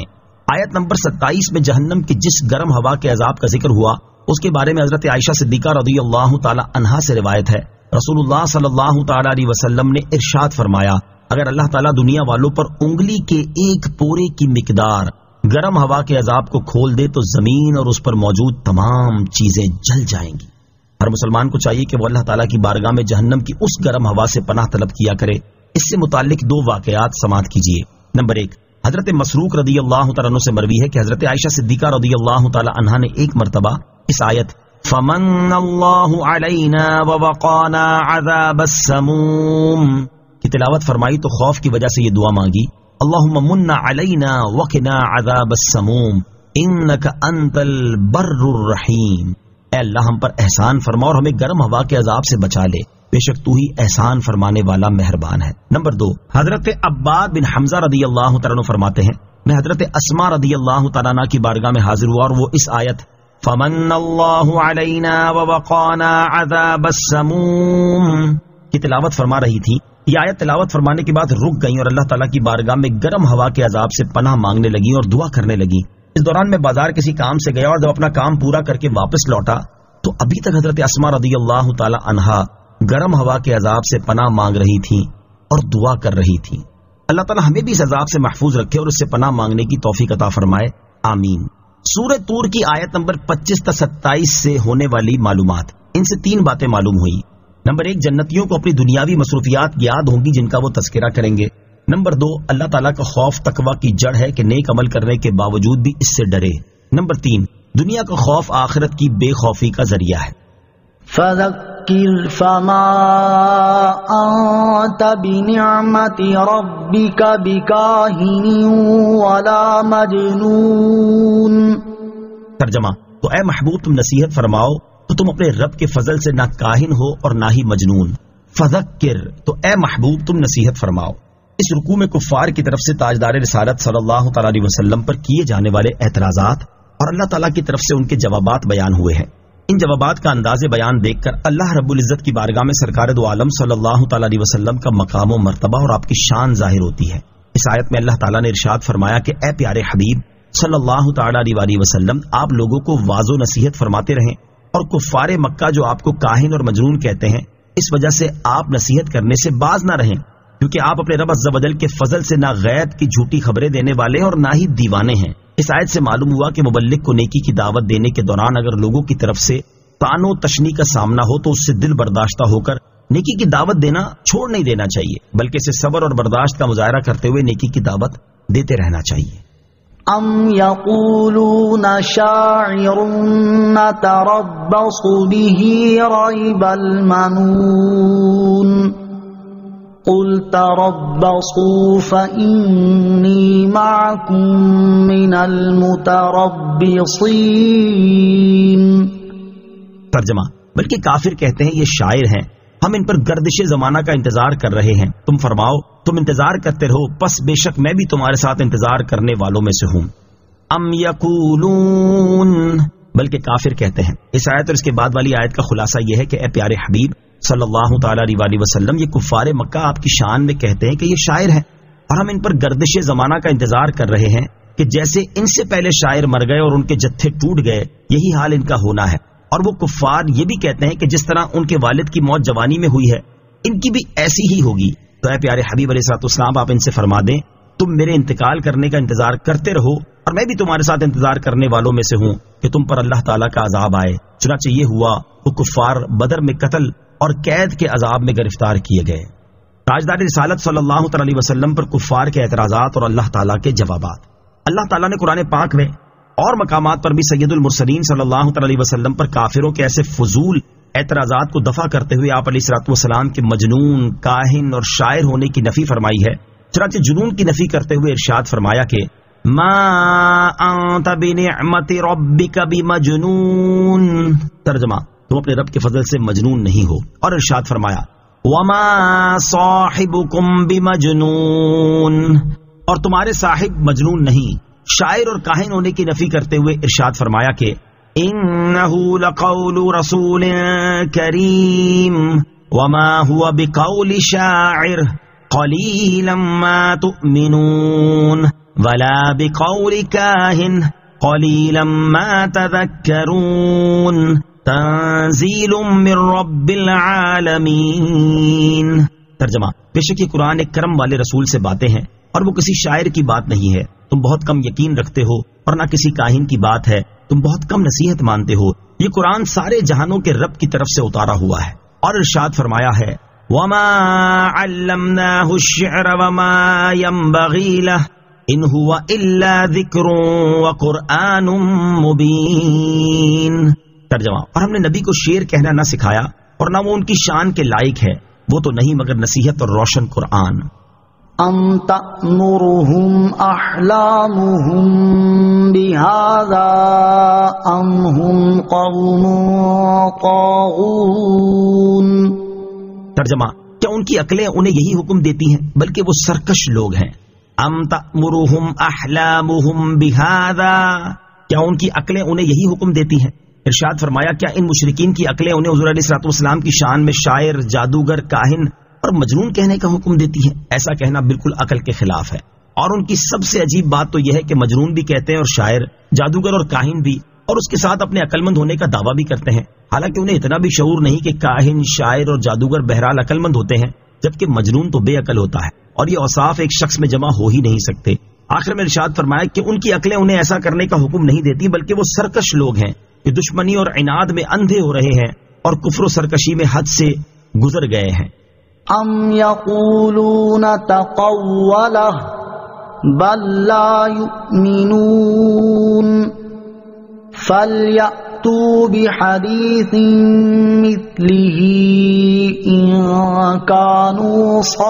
Speaker 1: آیت نمبر ستائیس میں جہنم کی جس گرم ہوا کے عذاب کا ذکر ہوا اس کے بارے میں حضرت عائشہ صدیقہ رضی اللہ تعالی عنہا سے روایت ہے، رسول اللہ صلی اللہ تعالی علیہ وسلم نے ارشاد فرمایا، اگر اللہ تعالیٰ دنیا والوں پر انگلی کے ایک پورے کی مقدار گرم ہوا کے عذاب کو کھول دے تو زمین اور اس پر موجود تمام چیزیں جل جائیں گی۔ ہر مسلمان کو چاہیے کہ وہ اللہ تعالیٰ کی بارگاہ میں جہنم کی اس گرم ہوا سے پناہ طلب کیا کرے۔ اس سے متعلق دو واقعات سماعت کیجیے۔ نمبر ایک، حضرت مسروق رضی اللہ تعالیٰ عنہ سے مروی ہے کہ حضرت عائشہ صدیقہ رضی اللہ تعالیٰ عنہا نے ایک مرتبہ اس آیت فمن اللہ علینا ووقانا عذاب السموم کی تلاوت فرمائی تو خوف کی وجہ سے یہ دعا مانگی، اللہم من علینا وقنا عذاب السموم انک انت البر الرحیم، اے اللہ ہم پر احسان فرما اور ہمیں گرم ہوا کے عذاب سے بچا لے، بے شک تو ہی احسان فرمانے والا مہربان ہے۔ نمبر دو، حضرت عباد بن حمزہ رضی اللہ تعالیٰ عنہ فرماتے ہیں، میں حضرت اسماء رضی اللہ تعالیٰ عنہ کی بارگاہ میں حاضر ہوا اور وہ اس آیت فمن اللہ علینا ووقانا عذاب السموم کی تلاوت فرما رہی تھی۔ یہ آیت تلاوت فرمانے کے بعد رک گئی اور اللہ تعالیٰ کی بارگاہ میں گرم ہوا کے عذاب سے پناہ مانگنے لگی اور دعا کرنے لگی۔ اس دوران میں بازار کسی کام سے گیا اور جب اپنا کام پورا کر کے واپس لوٹا تو ابھی تک حضرت اسماء رضی اللہ تعالی عنہا گرم ہوا کے عذاب سے پناہ مانگ رہی تھیں اور دعا کر رہی تھیں۔ اللہ تعالیٰ ہمیں بھی اس عذاب سے محفوظ رکھے اور اس سے پناہ مانگنے کی توفیق عطا فرمائے، آمین۔ سورہ طور کی آیت نمبر پچیس تا ستائیس سے ہونے والی معلومات، ان سے تین باتیں معلوم ہوئی۔ نمبر ایک، جنتیوں کو اپنی دنیاوی مصروفیات یاد ہوں گی جن کا وہ تذکرہ کریں گے۔ نمبر دو، اللہ تعالیٰ کا خوف تقویٰ کی جڑ ہے کہ نیک عمل کرنے کے باوجود بھی اس سے ڈرے۔ نمبر تین، دنیا کا خوف آخرت کی بے خوفی کا ذریعہ ہے۔
Speaker 2: فذکر فما انت بنعمت ربک بکاہن ولا مجنون۔
Speaker 1: ترجمہ، تو اے محبوب تم نصیحت فرماؤ تو تم اپنے رب کے فضل سے نہ کاہن ہو اور نہ ہی مجنون۔ فذکر، تو اے محبوب تم نصیحت فرماؤ۔ اس رکوع میں کفار کی طرف سے تاجدار رسالت صلی اللہ تعالی علیہ وسلم پر کیے جانے والے اعتراضات اور اللہ تعالیٰ کی طرف سے ان کے جوابات بیان ہوئے ہیں۔ ان جوابات کا انداز بیان دیکھ کر اللہ رب العزت کی بارگاہ میں سرکار دو عالم صلی اللہ تعالی علیہ وسلم کا مقام و مرتبہ اور آپ کی شان ظاہر ہوتی ہے۔ اس آیت میں اللہ تعالیٰ نے ارشاد فرمایا کہ اے پیارے حبیب صلی اللہ تعالی علیہ وسلم، آپ لوگوں کو واض و نصیحت فرماتے رہیں اور کفار مکہ جو آپ کو کاہن اور مجنون کہتے ہیں اس وجہ سے آپ نصیحت کرنے سے باز نہ رہیں، کیونکہ آپ اپنے رب عز و جل کے فضل سے نہ غیب کی جھوٹی خبریں دینے والے اور نہ ہی دیوانے ہیں۔ اس آیت سے معلوم ہوا کہ مبلغ کو نیکی کی دعوت دینے کے دوران اگر لوگوں کی طرف سے طعن و تشنی کا سامنا ہو تو اس سے دل برداشتہ ہو کر نیکی کی دعوت دینا چھوڑ نہیں دینا چاہیے، بلکہ اسے صبر اور برداشت کا مظاہرہ کرتے ہوئے نیکی کی دعوت دیتے رہنا چاہیے۔
Speaker 2: ام یقولون شاعر نتربص به ریب المنون قل تربصوا فإنی معکم من المتربصین۔
Speaker 1: ترجمہ، بلکہ کافر کہتے ہیں یہ شاعر ہیں، ہم ان پر گردش زمانہ کا انتظار کر رہے ہیں، تم فرماؤ تم انتظار کرتے رہو، پس بے شک میں بھی تمہارے ساتھ انتظار کرنے والوں میں سے ہوں۔ ام یقولون، بلکہ کافر کہتے ہیں۔ اس آیت اور اس کے بعد والی آیت کا خلاصہ یہ ہے کہ اے پیارے حبیب صلی اللہ تعالی علیہ وسلم، یہ کفار مکہ آپ کی شان میں کہتے ہیں کہ یہ شاعر ہیں اور ہم ان پر گردش زمانہ کا انتظار کر رہے ہیں کہ جیسے ان سے پہلے شاعر مر گئے اور ان کے جتھے ٹوٹ گئے، یہی حال ان کا ہونا ہے۔ اور وہ کفار یہ بھی کہتے ہیں کہ جس طرح ان کے والد کی موت جوانی میں ہوئی ہے ان کی بھی ایسی ہی ہوگی۔ تو اے پیارے حبیب علیہ الصلوۃ والسلام، آپ ان سے فرما دیں تم میرے انتقال کرنے کا انتظار کرتے رہو اور میں بھی تمہارے ساتھ انتظار کرنے والوں میں سے ہوں کہ تم پر اللہ تعالیٰ کا عذاب آئے۔ چنانچہ یہ ہوا، وہ کفار بدر میں قتل اور قید کے عذاب میں گرفتار کیے گئے۔ تاجدار رسالت صلی اللہ تعالی علیہ وسلم پر کفار کے اعتراضات اور اللہ تعالیٰ کے جوابات۔ اللہ تعالیٰ نے قرآن پاک میں اور مقامات پر بھی سید المرسلین صلی اللہ تعالی علیہ وسلم پر کافروں کے ایسے فضول اعتراضات کو دفع کرتے ہوئے آپ علیہ الصلوۃ والسلام کے مجنون، کاہن اور شاعر ہونے کی نفی فرمائی ہے۔ چنانچہ جنون کی نفی کرتے ہوئے ارشاد فرمایا کہ ما انت بنعمت ربک بمجنون۔ ترجمہ، تم اپنے رب کے فضل سے مجنون نہیں ہو۔ اور ارشاد فرمایا وما صاحبکم بمجنون، اور تمہارے صاحب مجنون نہیں۔ شاعر اور کاہن ہونے کی نفی کرتے ہوئے ارشاد فرمایا کہ انہ لقول رسول کریم وما هو بقول شاعر قلیلا ما تؤمنون ولا بقول کاہن قلیلا ما تذکرون تنزیل من رب العالمین۔ ترجمہ، بے شک یہ قرآن ایک کرم والے رسول سے باتیں ہیں اور وہ کسی شاعر کی بات نہیں ہے۔ تم بہت کم یقین رکھتے ہو اور نہ کسی کاہن کی بات ہے، تم بہت کم نصیحت مانتے ہو۔ یہ قرآن سارے جہانوں کے رب کی طرف سے اتارا ہوا ہے۔ اور ارشاد فرمایا ہے وَمَا عَلَّمْنَاهُ الشِّعْرَ وَمَا يَنبَغِي لَهُ إِنْ هُوَ إِلَّا ذِكْرٌ وَقُرْآنٌ مُبِينٌ۔ ترجمہ، اور ہم نے نبی کو شعر کہنا نہ سکھایا اور نہ وہ ان کی شان کے لائق ہے، وہ تو نہیں مگر نصیحت اور روشن قرآن۔
Speaker 2: ام تأمرهم احلامهم بهذا ام هم قوم طاغون۔
Speaker 1: ترجمہ، کیا ان کی عقلیں انہیں یہی حکم دیتی ہیں بلکہ وہ سرکش لوگ ہیں۔ ام تأمرهم احلامهم بهذا، کیا ان کی عقلیں انہیں یہی حکم دیتی ہیں؟ ارشاد فرمایا کیا ان مشرکین کی عقلیں انہیں حضور علیہ الصلوۃ والسلام کی شان میں شاعر، جادوگر، کاہن اور مجنون کہنے کا حکم دیتی ہیں؟ ایسا کہنا بالکل عقل کے خلاف ہے۔ اور ان کی سب سے عجیب بات تو یہ ہے کہ مجنون بھی کہتے ہیں اور شاعر، جادوگر اور کاہن بھی، اور اس کے ساتھ اپنے عقل مند ہونے کا دعویٰ بھی کرتے ہیں، حالانکہ انہیں اتنا بھی شعور نہیں کہ کاہن، شاعر اور جادوگر بہرحال عقل مند ہوتے ہیں، جبکہ مجنون تو بے عقل ہوتا ہے، اور یہ اوصاف ایک شخص میں جمع ہو ہی نہیں سکتے۔ آخر میں ارشاد فرمایا کہ ان کی عقلیں انہیں ایسا کرنے کا حکم نہیں دیتی بلکہ وہ سرکش لوگ ہیں، یہ دشمنی اور عناد میں اندھے ہو رہے ہیں اور کفر و سرکشی میں حد سے گزر گئے ہیں۔
Speaker 2: ام یقولون تقولہ بل لا یؤمنون فلیأتوا بحدیث مثلہ ان کانوا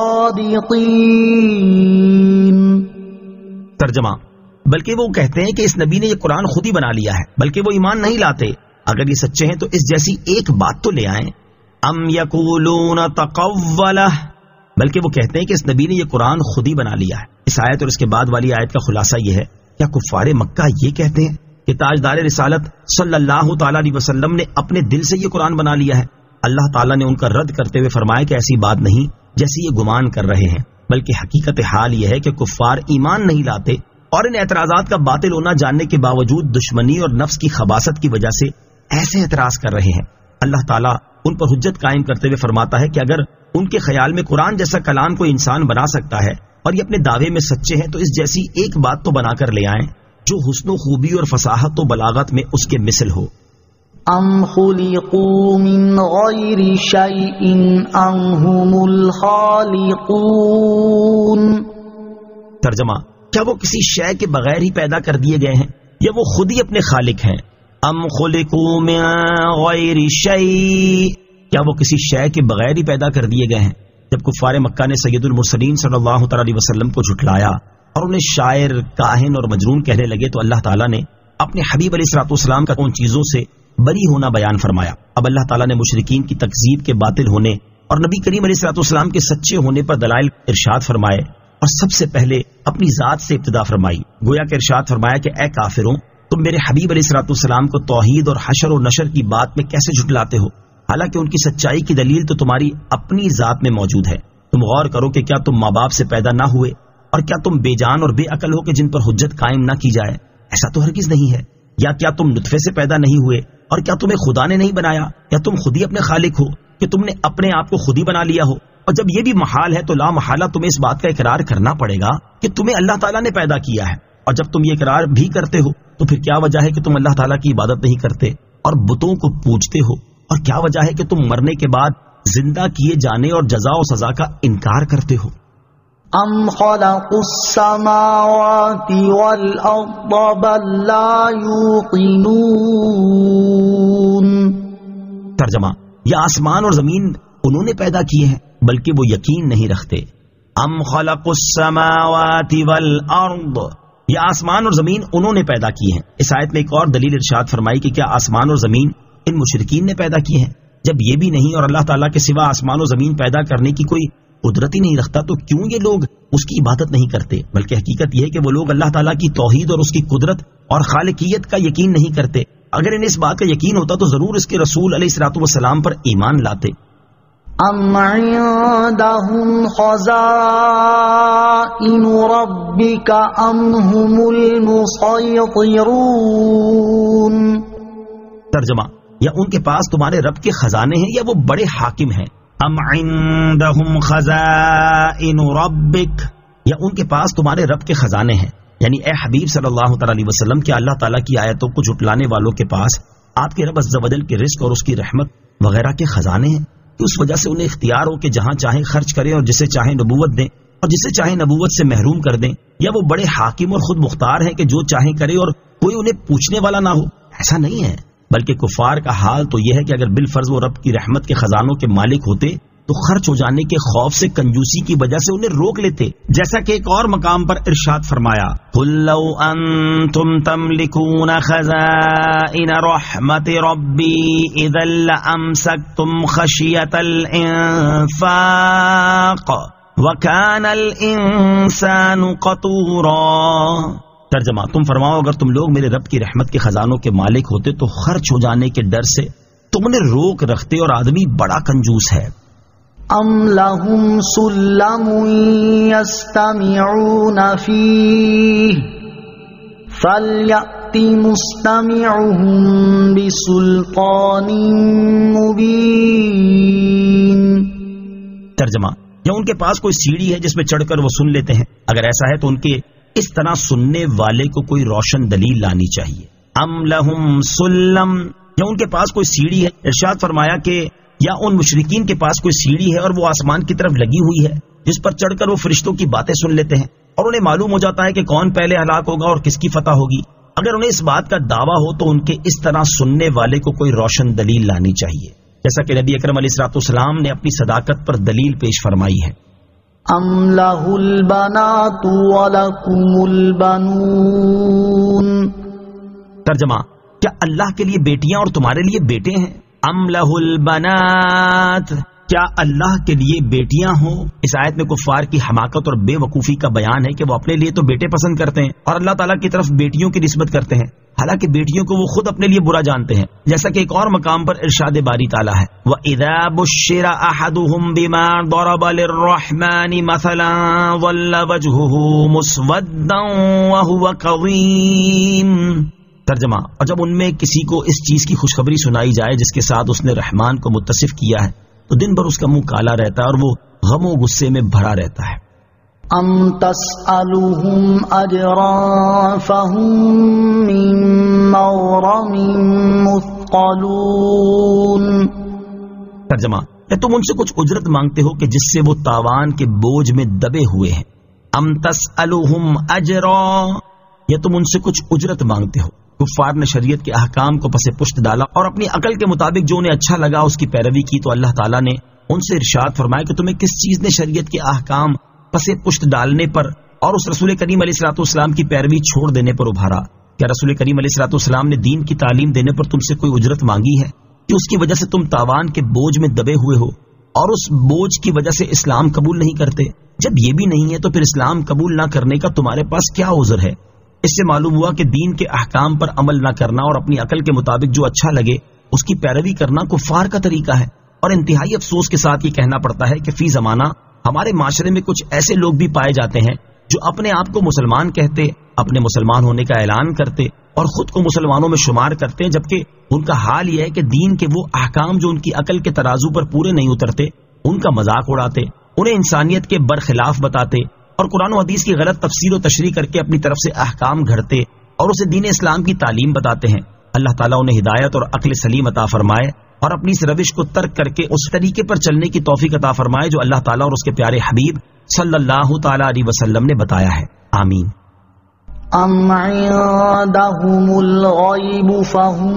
Speaker 2: صادقین۔
Speaker 1: ترجمہ، بلکہ وہ کہتے ہیں کہ اس نبی نے یہ قرآن خود ہی بنا لیا ہے، بلکہ وہ ایمان نہیں لاتے۔ اگر یہ سچے ہیں تو اس جیسی ایک بات تو لے آئیں۔ ام یقولون تقولہ، بلکہ وہ کہتے ہیں کہ اس نبی نے یہ قرآن خود ہی بنا لیا ہے۔ اس آیت اور اس کے بعد والی آیت کا خلاصہ یہ ہے، کیا کفار مکہ یہ کہتے ہیں کہ تاجدار رسالت صلی اللہ تعالی علیہ وسلم نے اپنے دل سے یہ قرآن بنا لیا ہے؟ اللہ تعالیٰ نے ان کا رد کرتے ہوئے فرمایا کہ ایسی بات نہیں جیسی یہ گمان کر رہے ہیں، بلکہ حقیقت حال یہ ہے کہ کفار ایمان نہیں لاتے اور ان اعتراضات کا باطل ہونا جاننے کے باوجود دشمنی اور نفس کی خباثت کی وجہ سے ایسے اعتراض کر رہے ہیں۔ اللہ تعالیٰ ان پر حجت قائم کرتے ہوئے فرماتا ہے کہ اگر ان کے خیال میں قرآن جیسا کلام کوئی انسان بنا سکتا ہے اور یہ اپنے دعوے میں سچے ہیں تو اس جیسی ایک بات تو بنا کر لے آئیں جو حسن و خوبی اور فصاحت و بلاغت میں اس کے مثل ہو۔
Speaker 2: ام خلقوا من غیر شیء ام هم الخالقون۔
Speaker 1: ترجمہ، کیا وہ کسی شے کے بغیر ہی پیدا کر دیے گئے ہیں یا وہ خود ہی اپنے خالق ہیں؟ ام خلقوا من غیر شیء، کیا وہ کسی شے کے بغیر ہی پیدا کر دیے گئے ہیں؟ جب کفار مکہ نے سید المرسلین صلی اللہ تعالی علیہ وسلم کو جھٹلایا اور انہیں شاعر، کاہن اور مجنون کہنے لگے تو اللہ تعالیٰ نے اپنے حبیب علیہ الصلوۃ والسلام کا ان چیزوں سے بری ہونا بیان فرمایا۔ اب اللہ تعالیٰ نے مشرکین کی تکذیب کے باطل ہونے اور نبی کریم علیہ الصلوۃ والسلام کے سچے ہونے پر دلائل ارشاد فرمائے اور سب سے پہلے اپنی ذات سے ابتدا فرمائی، گویا کہ ارشاد فرمایا کہ اے کافروں، تم میرے حبیب علیہ الصلوۃ والسلام کو توحید اور حشر و نشر کی بات میں کیسے جھٹلاتے ہو، حالانکہ ان کی سچائی کی دلیل تو تمہاری اپنی ذات میں موجود ہے۔ تم غور کرو کہ کیا تم ماں باپ سے پیدا نہ ہوئے اور کیا تم بے جان اور بے عقل ہو کہ جن پر حجت قائم نہ کی جائے؟ ایسا تو ہرگز نہیں ہے۔ یا کیا تم نطفے سے پیدا نہیں ہوئے اور کیا تمہیں خدا نے نہیں بنایا؟ یا تم خود ہی اپنے خالق ہو کہ تم نے اپنے آپ کو خود ہی بنا لیا ہو؟ اور جب یہ بھی محال ہے تو لا محالہ تمہیں اس بات کا اقرار کرنا پڑے گا کہ تمہیں اللہ تعالیٰ نے پیدا کیا ہے، اور جب تم یہ اقرار بھی کرتے ہو تو پھر کیا وجہ ہے کہ تم اللہ تعالیٰ کی عبادت نہیں کرتے اور بتوں کو پوجتے ہو؟ اور کیا وجہ ہے کہ تم مرنے کے بعد زندہ کیے جانے اور جزا و سزا کا انکار کرتے ہو؟
Speaker 2: ام خلقوا السماوات والارض بل لا یوقنون۔
Speaker 1: ترجمہ، یا آسمان اور زمین انہوں نے پیدا کیے ہیں بلکہ وہ یقین نہیں رکھتے۔ ام خلقوا السماوات والارض، یا آسمان اور زمین انہوں نے پیدا کیے ہیں۔ اس آیت میں ایک اور دلیل ارشاد فرمائی کہ کیا آسمان اور زمین ان مشرکین نے پیدا کیے ہیں؟ جب یہ بھی نہیں اور اللہ تعالیٰ کے سوا آسمان و زمین پیدا کرنے کی کوئی قدرت ہی نہیں رکھتا تو کیوں یہ لوگ اس کی عبادت نہیں کرتے؟ بلکہ حقیقت یہ ہے کہ وہ لوگ اللہ تعالیٰ کی توحید اور اس کی قدرت اور خالقیت کا یقین نہیں کرتے۔ اگر انہیں اس بات کا یقین ہوتا تو ضرور اس کے رسول علیہ الصلوۃ والسلام پر ایمان لاتے۔
Speaker 2: ام عندهم خزائن ربك ام هم المسيطرون.
Speaker 1: ترجمہ، یا ان کے پاس تمہارے رب کے خزانے ہیں یا وہ بڑے حاکم ہیں. ام عندهم خزائن ربک، یا ان کے پاس تمہارے رب کے خزانے ہیں. یعنی اے حبیب صلی اللہ تعالی علیہ وسلم، کیا اللہ تعالیٰ کی آیتوں کو جھٹلانے والوں کے پاس آپ کے رب عز و جل کے رزق اور اس کی رحمت وغیرہ کے خزانے ہیں کہ اس وجہ سے انہیں اختیار ہو کہ جہاں چاہیں خرچ کریں اور جسے چاہیں نبوت دیں اور جسے چاہیں نبوت سے محروم کر دیں؟ یا وہ بڑے حاکم اور خود مختار ہیں کہ جو چاہیں کرے اور کوئی انہیں پوچھنے والا نہ ہو؟ ایسا نہیں ہے، بلکہ کفار کا حال تو یہ ہے کہ اگر بالفرض وہ رب کی رحمت کے خزانوں کے مالک ہوتے تو خرچ ہو جانے کے خوف سے کنجوسی کی وجہ سے انہیں روک لیتے، جیسا کہ ایک اور مقام پر ارشاد فرمایا، قُل لَّوْ أَنتُمْ تَمْلِكُونَ خَزَائِنَ رَحْمَةِ رَبِّي إِذًا لَّأَمْسَكْتُمْ خَشْيَةَ الْإِنفَاقِ وَكَانَ الْإِنسَانُ قَتُورًا. ترجمہ، تم فرماؤ اگر تم لوگ میرے رب کی رحمت کے خزانوں کے مالک ہوتے تو خرچ ہو جانے کے ڈر سے تم انہیں روک رکھتے، اور آدمی بڑا کنجوس ہے.
Speaker 2: ام لهم سلم يستمعون فيه فليأت مستمعهم بسلطان مبين.
Speaker 1: ترجمہ، یا ان کے پاس کوئی سیڑھی ہے جس میں چڑھ کر وہ سن لیتے ہیں؟ اگر ایسا ہے تو ان کے اس طرح سننے والے کو کوئی روشن دلیل لانی چاہیے. ام لهم سلم، یا ان کے پاس کوئی سیڑھی ہے. ارشاد فرمایا کہ یا ان مشرکین کے پاس کوئی سیڑھی ہے اور وہ آسمان کی طرف لگی ہوئی ہے جس پر چڑھ کر وہ فرشتوں کی باتیں سن لیتے ہیں اور انہیں معلوم ہو جاتا ہے کہ کون پہلے ہلاک ہوگا اور کس کی فتح ہوگی. اگر انہیں اس بات کا دعویٰ ہو تو ان کے اس طرح سننے والے کو کوئی روشن دلیل لانی چاہیے، جیسا کہ نبی اکرم علیہ الصلوۃ والسلام نے اپنی صداقت پر دلیل پیش فرمائی ہے.
Speaker 2: ام لہ البنات ولکم البنون.
Speaker 1: ترجمہ، کیا اللہ کے لیے بیٹیاں اور تمہارے لیے بیٹے ہیں؟ ام لہ البنات، کیا اللہ کے لیے بیٹیاں ہوں؟ اس آیت میں کفار کی حماقت اور بے وقوفی کا بیان ہے کہ وہ اپنے لیے تو بیٹے پسند کرتے ہیں اور اللہ تعالیٰ کی طرف بیٹیوں کی نسبت کرتے ہیں، حالانکہ بیٹیوں کو وہ خود اپنے لیے برا جانتے ہیں، جیسا کہ ایک اور مقام پر ارشاد باری تعالیٰ ہے، وَإِذَا بُشِّرَ أَحَدُهُمْ بِمَا ضَرَبَ لِلرَّحْمَنِ مَثَلًا ظَلَّ وَجْهُهُ مُسْوَدًّا وَهُوَ كَظِيمٌ. ترجمہ، اور جب ان میں کسی کو اس چیز کی خوشخبری سنائی جائے جس کے ساتھ اس نے رحمان کو متصف کیا ہے تو دن بھر اس کا منہ کالا رہتا ہے اور وہ غم و غصے میں بھرا رہتا ہے.
Speaker 2: ام تسألهم اجرا فهم من مغرم مثقلون.
Speaker 1: ترجمہ، یا تم ان سے کچھ اجرت مانگتے ہو کہ جس سے وہ تاوان کے بوجھ میں دبے ہوئے ہیں. ام تسألهم اجرا، یا تم ان سے کچھ اجرت مانگتے ہو. کفار نے شریعت کے احکام کو پس پشت ڈالا اور اپنی عقل کے مطابق جو انہیں اچھا لگا اس کی پیروی کی، تو اللہ تعالیٰ نے ان سے ارشاد فرمایا کہ تمہیں کس چیز نے شریعت کے احکام پس پشت ڈالنے پر اور اس رسول کریم علیہ الصلوۃ والسلام کی پیروی چھوڑ دینے پر ابھارا؟ کیا رسول کریم علیہ الصلوۃ والسلام نے دین کی تعلیم دینے پر تم سے کوئی اجرت مانگی ہے کہ اس کی وجہ سے تم تاوان کے بوجھ میں دبے ہوئے ہو اور اس بوجھ کی وجہ سے اسلام قبول نہیں کرتے؟ جب یہ بھی نہیں ہے تو پھر اسلام قبول نہ کرنے کا تمہارے پاس کیا عذر ہے؟ اس سے معلوم ہوا کہ دین کے احکام پر عمل نہ کرنا اور اپنی عقل کے مطابق جو اچھا لگے اس کی پیروی کرنا کفار کا طریقہ ہے. اور انتہائی افسوس کے ساتھ یہ کہنا پڑتا ہے کہ فی زمانہ ہمارے معاشرے میں کچھ ایسے لوگ بھی پائے جاتے ہیں جو اپنے آپ کو مسلمان کہتے، اپنے مسلمان ہونے کا اعلان کرتے اور خود کو مسلمانوں میں شمار کرتے ہیں، جبکہ ان کا حال یہ ہے کہ دین کے وہ احکام جو ان کی عقل کے ترازو پر پورے نہیں اترتے ان کا مذاق اڑاتے، انہیں انسانیت کے برخلاف بتاتے اور قرآن و حدیث کی غلط تفسیر و تشریح کر کے اپنی طرف سے احکام گھڑتے اور اسے دین اسلام کی تعلیم بتاتے ہیں. اللہ تعالیٰ انہیں ہدایت اور عقل سلیم عطا فرمائے اور اپنی اس روش کو ترک کر کے اس طریقے پر چلنے کی توفیق عطا فرمائے جو اللہ تعالیٰ اور اس کے پیارے حبیب صلی اللہ تعالیٰ علیہ وسلم نے بتایا ہے. آمین.
Speaker 2: ام عندهم الغیب فهم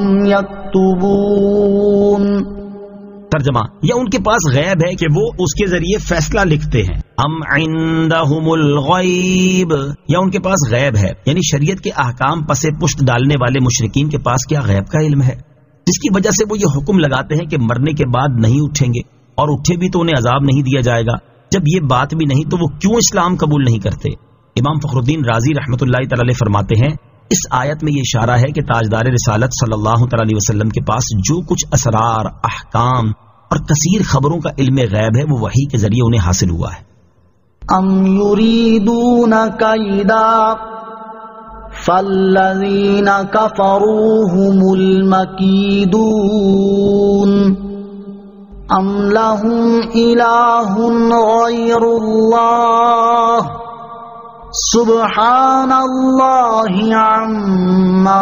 Speaker 2: یکتبون.
Speaker 1: ترجمہ، یا ان کے پاس غیب ہے کہ وہ اس کے ذریعے فیصلہ لکھتے ہیں. ام عندهم الغیب، یا ان کے پاس غیب ہے یعنی شریعت کے احکام پس پشت ڈالنے والے مشرکین کے پاس کیا غیب کا علم ہے جس کی وجہ سے وہ یہ حکم لگاتے ہیں کہ مرنے کے بعد نہیں اٹھیں گے اور اٹھے بھی تو انہیں عذاب نہیں دیا جائے گا؟ جب یہ بات بھی نہیں تو وہ کیوں اسلام قبول نہیں کرتے؟ امام فخر الدین رازی رحمۃ اللہ تعالی علیہ فرماتے ہیں اس آیت میں یہ اشارہ ہے کہ تاجدار رسالت صلی اللہ تعالی علیہ وسلم کے پاس جو کچھ اسرار، احکام اور کثیر خبروں کا علم غیب ہے وہ وحی کے ذریعے انہیں حاصل ہوا ہے.
Speaker 2: ام یریدون کیدا فالذین کفروا هم المکیدون ام لهم الہ غیر اللہ سبحان اللہ عما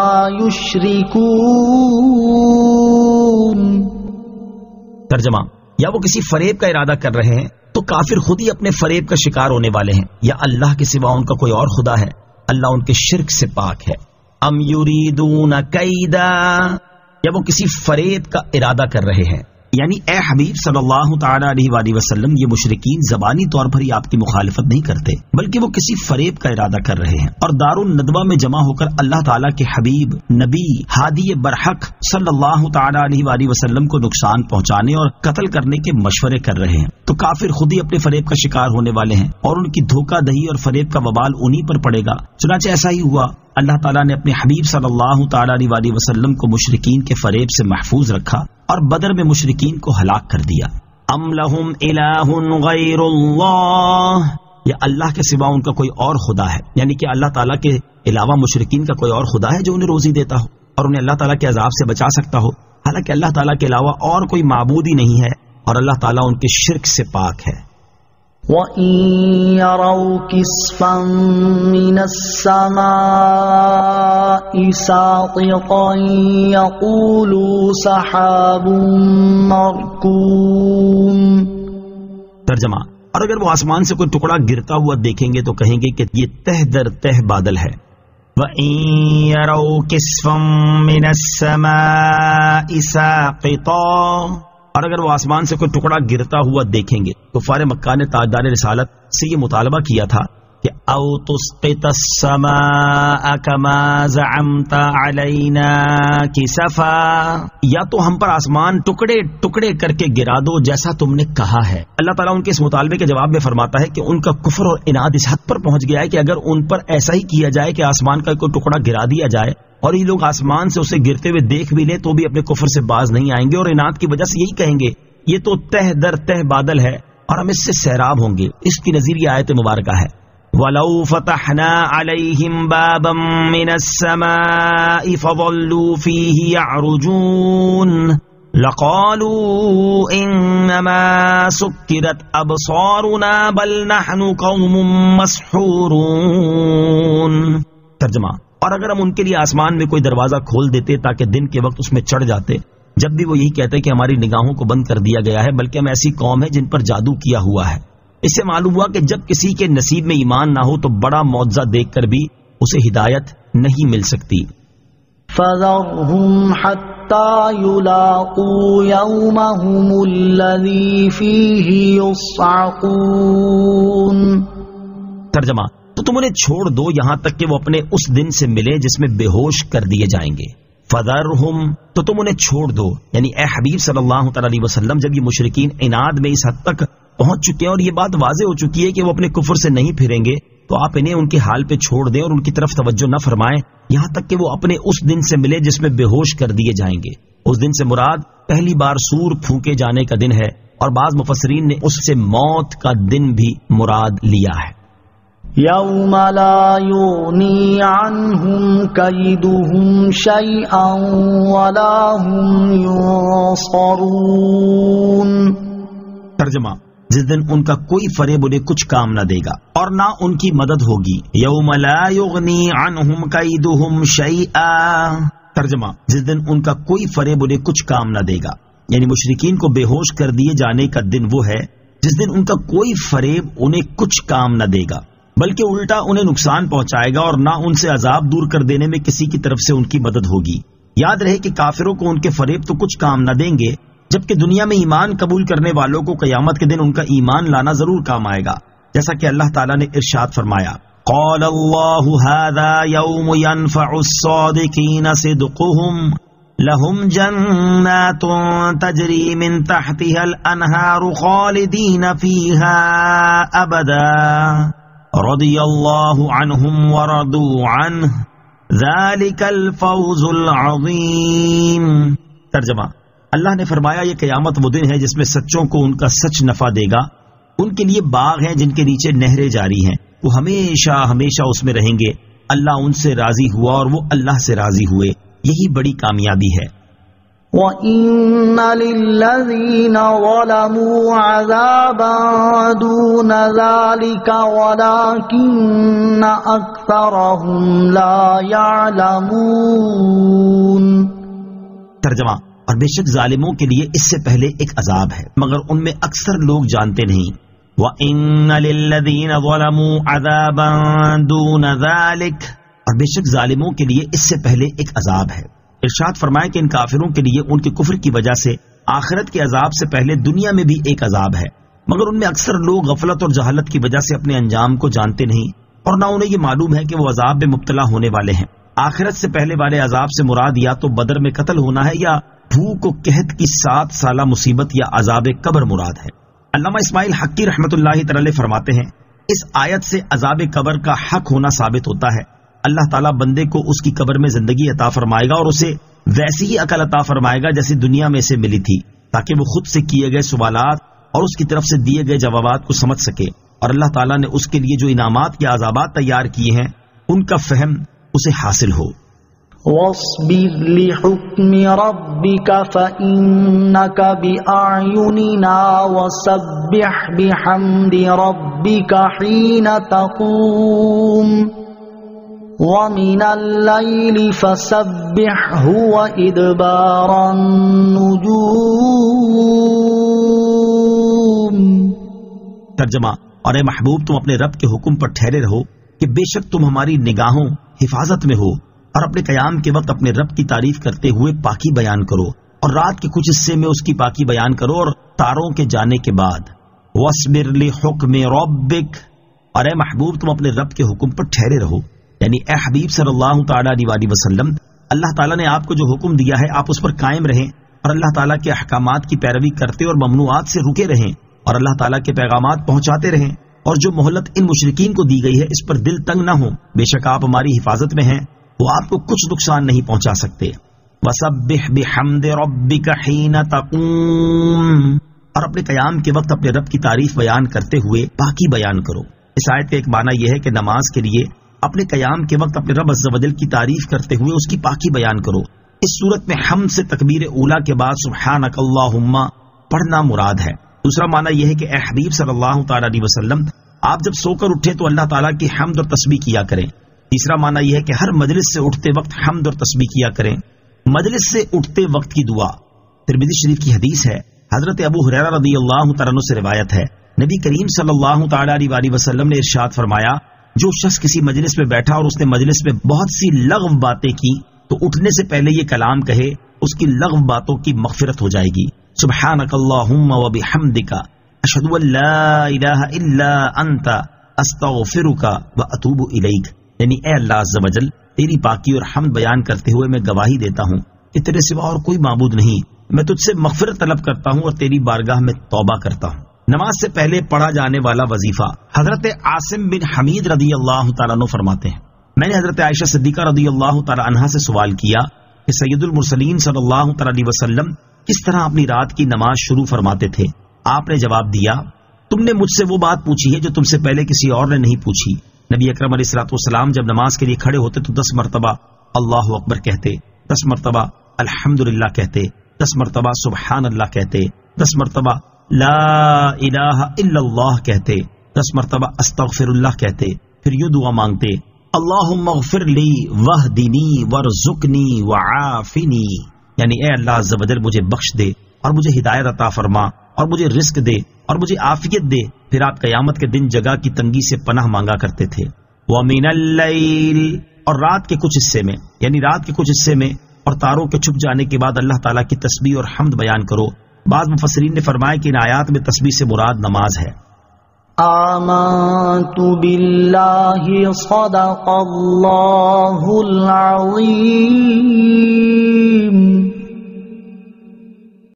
Speaker 2: یشرکون.
Speaker 1: ترجمہ: یا وہ کسی فریب کا ارادہ کر رہے ہیں تو کافر خود ہی اپنے فریب کا شکار ہونے والے ہیں، یا اللہ کے سوا ان کا کوئی اور خدا ہے، اللہ ان کے شرک سے پاک ہے. ام یریدون کیدا، یا وہ کسی فریب کا ارادہ کر رہے ہیں، یعنی اے حبیب صلی اللہ تعالی علیہ وآلہ وسلم یہ مشرکین زبانی طور پر ہی آپ کی مخالفت نہیں کرتے بلکہ وہ کسی فریب کا ارادہ کر رہے ہیں اور دار الندوہ میں جمع ہو کر اللہ تعالیٰ کے حبیب نبی ہادی برحق صلی اللہ تعالی علیہ وآلہ وسلم کو نقصان پہنچانے اور قتل کرنے کے مشورے کر رہے ہیں. تو کافر خود ہی اپنے فریب کا شکار ہونے والے ہیں اور ان کی دھوکہ دہی اور فریب کا وبال انہی پر پڑے گا. چنانچہ ایسا ہی ہوا، اللہ تعالیٰ نے اپنے حبیب صلی اللہ تعالی علیہ وآلہ وسلم کو مشرکین کے فریب سے محفوظ رکھا اور بدر میں مشرکین کو ہلاک کر دیا. ام لہم الہ غیر اللہ، یا اللہ کے سوا ان کا کوئی اور خدا ہے، یعنی کہ اللہ تعالیٰ کے علاوہ مشرکین کا کوئی اور خدا ہے جو انہیں روزی دیتا ہو اور انہیں اللہ تعالیٰ کے عذاب سے بچا سکتا ہو، حالانکہ اللہ تعالیٰ کے علاوہ اور کوئی معبود ہی نہیں ہے اور اللہ تعالیٰ ان کے شرک سے پاک ہے.
Speaker 2: وَإِن يَرَوْا كِسْفًا مِّنَ السَّمَاءِ سَاقِطًا يَقُولُوا سَحَابٌ مَّرْكُومٌ.
Speaker 1: ترجمہ: اور اگر وہ آسمان سے کوئی ٹکڑا گرتا ہوا دیکھیں گے تو کہیں گے کہ یہ تہ در تہ بادل ہے. وَإِن يَرَوْا كِسْفًا مِّنَ السَّمَاءِ سَاقِطًا، اور اگر وہ آسمان سے کوئی ٹکڑا گرتا ہوا دیکھیں گے. کفار مکہ نے تاجدار رسالت سے یہ مطالبہ کیا تھا کہ او تسقط السماء كما زعمت علينا كسفا، یا تو ہم پر آسمان ٹکڑے ٹکڑے کر کے گرا دو جیسا تم نے کہا ہے. اللہ تعالیٰ ان کے اس مطالبے کے جواب میں فرماتا ہے کہ ان کا کفر اور اناد اس حد پر پہنچ گیا ہے کہ اگر ان پر ایسا ہی کیا جائے کہ آسمان کا کوئی ٹکڑا گرا دیا جائے اور یہ لوگ آسمان سے اسے گرتے ہوئے دیکھ بھی لیں تو بھی اپنے کفر سے باز نہیں آئیں گے اور اناد کی وجہ سے یہی کہیں گے یہ تو تہ در تہ بادل ہے اور ہم اس سے سیراب ہوں گے. اس کی نظیر یہ آیت مبارکہ ہے وَلَوْ فَتَحْنَا عَلَيْهِمْ بَابًا مِّنَ السَّمَاءِ فَظَلُّوا فِيهِ يَعْرُجُونَ لَقَالُوا إِنَّمَا سُكِّرَتْ أَبْصَارُنَا بَلْ نَحْنُ قَوْمٌ مَّسْحُورُونَ. ترجمہ: اور اگر ہم ان کے لیے آسمان میں کوئی دروازہ کھول دیتے تاکہ دن کے وقت اس میں چڑھ جاتے، جب بھی وہ یہی کہتے کہ ہماری نگاہوں کو بند کر دیا گیا ہے بلکہ ہم ایسی قوم ہے جن پر جادو کیا ہوا ہے. اس سے معلوم ہوا کہ جب کسی کے نصیب میں ایمان نہ ہو تو بڑا معجزہ دیکھ کر بھی اسے ہدایت نہیں مل سکتی.
Speaker 2: فَذَرْهُمْ حَتَّى يُلَاقُوا يَوْمَهُمُ الَّذِي فِيهِ يُصْعَقُونَ.
Speaker 1: ترجمہ: تو تم انہیں چھوڑ دو یہاں تک کہ وہ اپنے اس دن سے ملے جس میں بے ہوش کر دیے جائیں گے. فَذَرْهُمْ، تو تم انہیں چھوڑ دو، یعنی اے حبیب صلی اللہ تعالی علیہ وسلم جب یہ مشرکین عناد میں اس حد تک پہنچ چکے ہیں اور یہ بات واضح ہو چکی ہے کہ وہ اپنے کفر سے نہیں پھریں گے تو آپ انہیں ان کے حال پہ چھوڑ دیں اور ان کی طرف توجہ نہ فرمائیں یہاں تک کہ وہ اپنے اس دن سے ملے جس میں بے ہوش کر دیے جائیں گے. اس دن سے مراد پہلی بار سور پھونکے جانے کا دن ہے اور بعض مفسرین نے اس سے موت کا دن بھی مراد لیا ہے.
Speaker 2: یوم لا یغنی عنہم کیدہم شیئا ولا ہم ینصرون.
Speaker 1: ترجمہ: جس دن ان کا کوئی فریب انہیں کچھ کام نہ دے گا اور نہ ان کی مدد ہوگی. یوم لا یغنی عنہم کیدہم شیئا. ترجمہ: جس دن ان کا کوئی فریب انہیں کچھ کام نہ دے گا، یعنی مشرکین کو بے ہوش کر دیے جانے کا دن وہ ہے جس دن ان کا کوئی فریب انہیں کچھ کام نہ دے گا بلکہ الٹا انہیں نقصان پہنچائے گا اور نہ ان سے عذاب دور کر دینے میں کسی کی طرف سے ان کی مدد ہوگی. یاد رہے کہ کافروں کو ان کے فریب تو کچھ کام نہ دیں گے جبکہ دنیا میں ایمان قبول کرنے والوں کو قیامت کے دن ان کا ایمان لانا ضرور کام آئے گا، جیسا کہ اللہ تعالیٰ نے ارشاد فرمایا قال اللہ هذا یوم ينفع الصادقین صدقهم لهم جنات تجری من تحتها الانہار خالدین فیہا ابدا رضی اللہ عنہم ورضوا عنہ ذلك الفوز العظیم. ترجمہ: اللہ نے فرمایا یہ قیامت وہ دن ہے جس میں سچوں کو ان کا سچ نفع دے گا. ان کے لیے باغ ہیں جن کے نیچے نہریں جاری ہیں, وہ ہمیشہ ہمیشہ اس میں رہیں گے. اللہ ان سے راضی ہوا اور وہ اللہ سے راضی ہوئے, یہی بڑی کامیابی ہے.
Speaker 2: وَإِنَّ لِلَّذِينَ ظَلَمُوا عَذَابًا دُونَ ذَلِكَ وَلَكِنَّ أَكْثَرَهُمْ لَا يَعْلَمُونَ.
Speaker 1: ترجمہ: اور بے شک ظالموں کے لیے اس سے پہلے ایک عذاب ہے مگر ان میں اکثر لوگ جانتے نہیں. وَإِنَّ لِلَّذِينَ ظَلَمُوا عَذَابًا دُونَ ذَلِكَ, اور بے شک ظالموں کے لیے اس سے پہلے ایک عذاب ہے. ارشاد فرمائے کہ ان کافروں کے لیے ان کے کفر کی وجہ سے آخرت کے عذاب سے پہلے دنیا میں بھی ایک عذاب ہے, مگر ان میں اکثر لوگ غفلت اور جہالت کی وجہ سے اپنے انجام کو جانتے نہیں اور نہ انہیں یہ معلوم ہے کہ وہ عذاب میں مبتلا ہونے والے ہیں. آخرت سے پہلے والے عذاب سے مراد یا تو بدر میں قتل ہونا ہے یا بھوک و قحط کی سات سالہ مصیبت یا عذاب قبر مراد ہے. علامہ اسماعیل حقی رحمۃ اللہ تعالی فرماتے ہیں اس آیت سے عذاب قبر کا حق ہونا ثابت ہوتا ہے. اللہ تعالیٰ بندے کو اس کی قبر میں زندگی عطا فرمائے گا اور اسے ویسی ہی عقل عطا فرمائے گا جیسے دنیا میں سے ملی تھی, تاکہ وہ خود سے کیے گئے سوالات اور اس کی طرف سے دیے گئے جوابات کو سمجھ سکے, اور اللہ تعالیٰ نے اس کے لیے جو انعامات یا عذابات تیار کیے ہیں ان کا فہم اسے حاصل ہو.
Speaker 2: وَاصْبِرْ لِحُكْمِ رَبِّكَ فَإِنَّكَ بِأَعْيُنِنَا وَسَبِّحْ بِحَمْدِ رَبِّكَ حِينَ تَقُومُ وَمِنَ اللَّيْلِ فَسَبِّحْهُ وَإِدْبَارَ النُّجُومِ.
Speaker 1: ترجمہ: اور اے محبوب تم اپنے رب کے حکم پر ٹھہرے رہو کہ بے شک تم ہماری نگاہوں حفاظت میں ہو, اور اپنے قیام کے وقت اپنے رب کی تعریف کرتے ہوئے پاکی بیان کرو, اور رات کے کچھ حصے میں اس کی پاکی بیان کرو, اور تاروں کے جانے کے بعد. وَاصْبِرْ لِحُكْمِ رَبِّكَ, اور اے محبوب تم اپنے رب کے حکم پر ٹھہرے رہو, یعنی اے حبیب صلی اللہ تعالیٰ علیہ وسلم اللہ تعالیٰ نے آپ کو جو حکم دیا ہے آپ اس پر قائم رہیں, اور اللہ تعالیٰ کے احکامات کی پیروی کرتے اور ممنوعات سے رکے رہیں, اور اللہ تعالیٰ کے پیغامات پہنچاتے رہیں, اور جو مہلت ان مشرکین کو دی گئی ہے اس پر دل تنگ نہ ہو, بے شک آپ ہماری حفاظت میں ہیں, وہ آپ کو کچھ نقصان نہیں پہنچا سکتے. وَسَبِّحْ بِحَمْدِ رَبِّكَ حِينَ تَقُومُ, اور اپنے قیام کے وقت اپنے رب کی تعریف بیان کرتے ہوئے پاکی بیان کرو. اس آیت کا ایک معنی یہ ہے کہ نماز کے لیے اپنے قیام کے وقت اپنے رب عز و جل کی تعریف کرتے ہوئے اس کی پاکی بیان کرو. اس صورت میں حمد سے تکبیر اولا کے بعد سبحانک اللہم پڑھنا مراد ہے. دوسرا معنی یہ ہے کہ اے حبیب صلی اللہ تعالیٰ علیہ وسلم آپ جب سو کر اٹھے تو اللہ تعالیٰ کی حمد اور تسبیح کیا کریں. تیسرا معنی یہ ہے کہ ہر مجلس سے اٹھتے وقت حمد اور تسبیح کیا کریں. مجلس سے اٹھتے وقت کی دعا ترمذی شریف کی حدیث ہے. حضرت ابو ہریرہ رضی اللہ تعالیٰ عنہ سے روایت ہے, نبی کریم صلی اللہ تعالیٰ علیہ وسلم نے ارشاد فرمایا, جو شخص کسی مجلس میں بیٹھا اور اس نے مجلس میں بہت سی لغو باتیں کی تو اٹھنے سے پہلے یہ کلام کہے, اس کی لغو باتوں کی مغفرت ہو جائے گی. سبحانک اللہم و بحمدک اشہد ان لا الہ الا انت استغفرک و اتوب الیک, یعنی اے اللہ عز و جل تیری پاکی اور حمد بیان کرتے ہوئے میں گواہی دیتا ہوں کہ تیرے سوا اور کوئی معبود نہیں, میں تجھ سے مغفرت طلب کرتا ہوں اور تیری بارگاہ میں توبہ کرتا ہوں. نماز سے پہلے پڑھا جانے والا وظیفہ. حضرت عاصم بن حمید رضی اللہ تعالیٰ عنہ فرماتے ہیں, میں نے حضرت عائشہ صدیقہ رضی اللہ تعالیٰ عنہا سے سوال کیا کہ سید المرسلین صلی اللہ تعالیٰ علیہ وسلم کس طرح اپنی رات کی نماز شروع فرماتے تھے. آپ نے جواب دیا, تم نے مجھ سے وہ بات پوچھی ہے جو تم سے پہلے کسی اور نے نہیں پوچھی. نبی اکرم علیہ الصلوۃ والسلام جب نماز کے لیے کھڑے ہوتے تو دس مرتبہ اللہ اکبر کہتے, دس مرتبہ الحمدللہ کہتے, دس مرتبہ سبحان اللہ کہتے, دس مرتبہ لا الہ الا اللہ کہتے, دس مرتبہ استغفر اللہ کہتے, پھر یوں دعا مانگتے, اللہم اغفر لی واہدنی وارزقنی وعافنی, یعنی اے اللہ عز و جل مجھے بخش دے اور مجھے ہدایت عطا فرما اور مجھے رزق دے اور مجھے عافیت دے. پھر آپ قیامت کے دن جگہ کی تنگی سے پناہ مانگا کرتے تھے. وَمِنَ اللَّيْلِ, اور رات کے کچھ حصے میں, یعنی رات کے کچھ حصے میں اور تاروں کے چھپ جانے کے بعد اللہ تعالیٰ کی تسبیح اور حمد بیان کرو. بعض مفسرین نے فرمایا کہ ان آیات میں تسبیح سے مراد نماز ہے.
Speaker 2: آمنت باللہ صدق اللہ العظیم.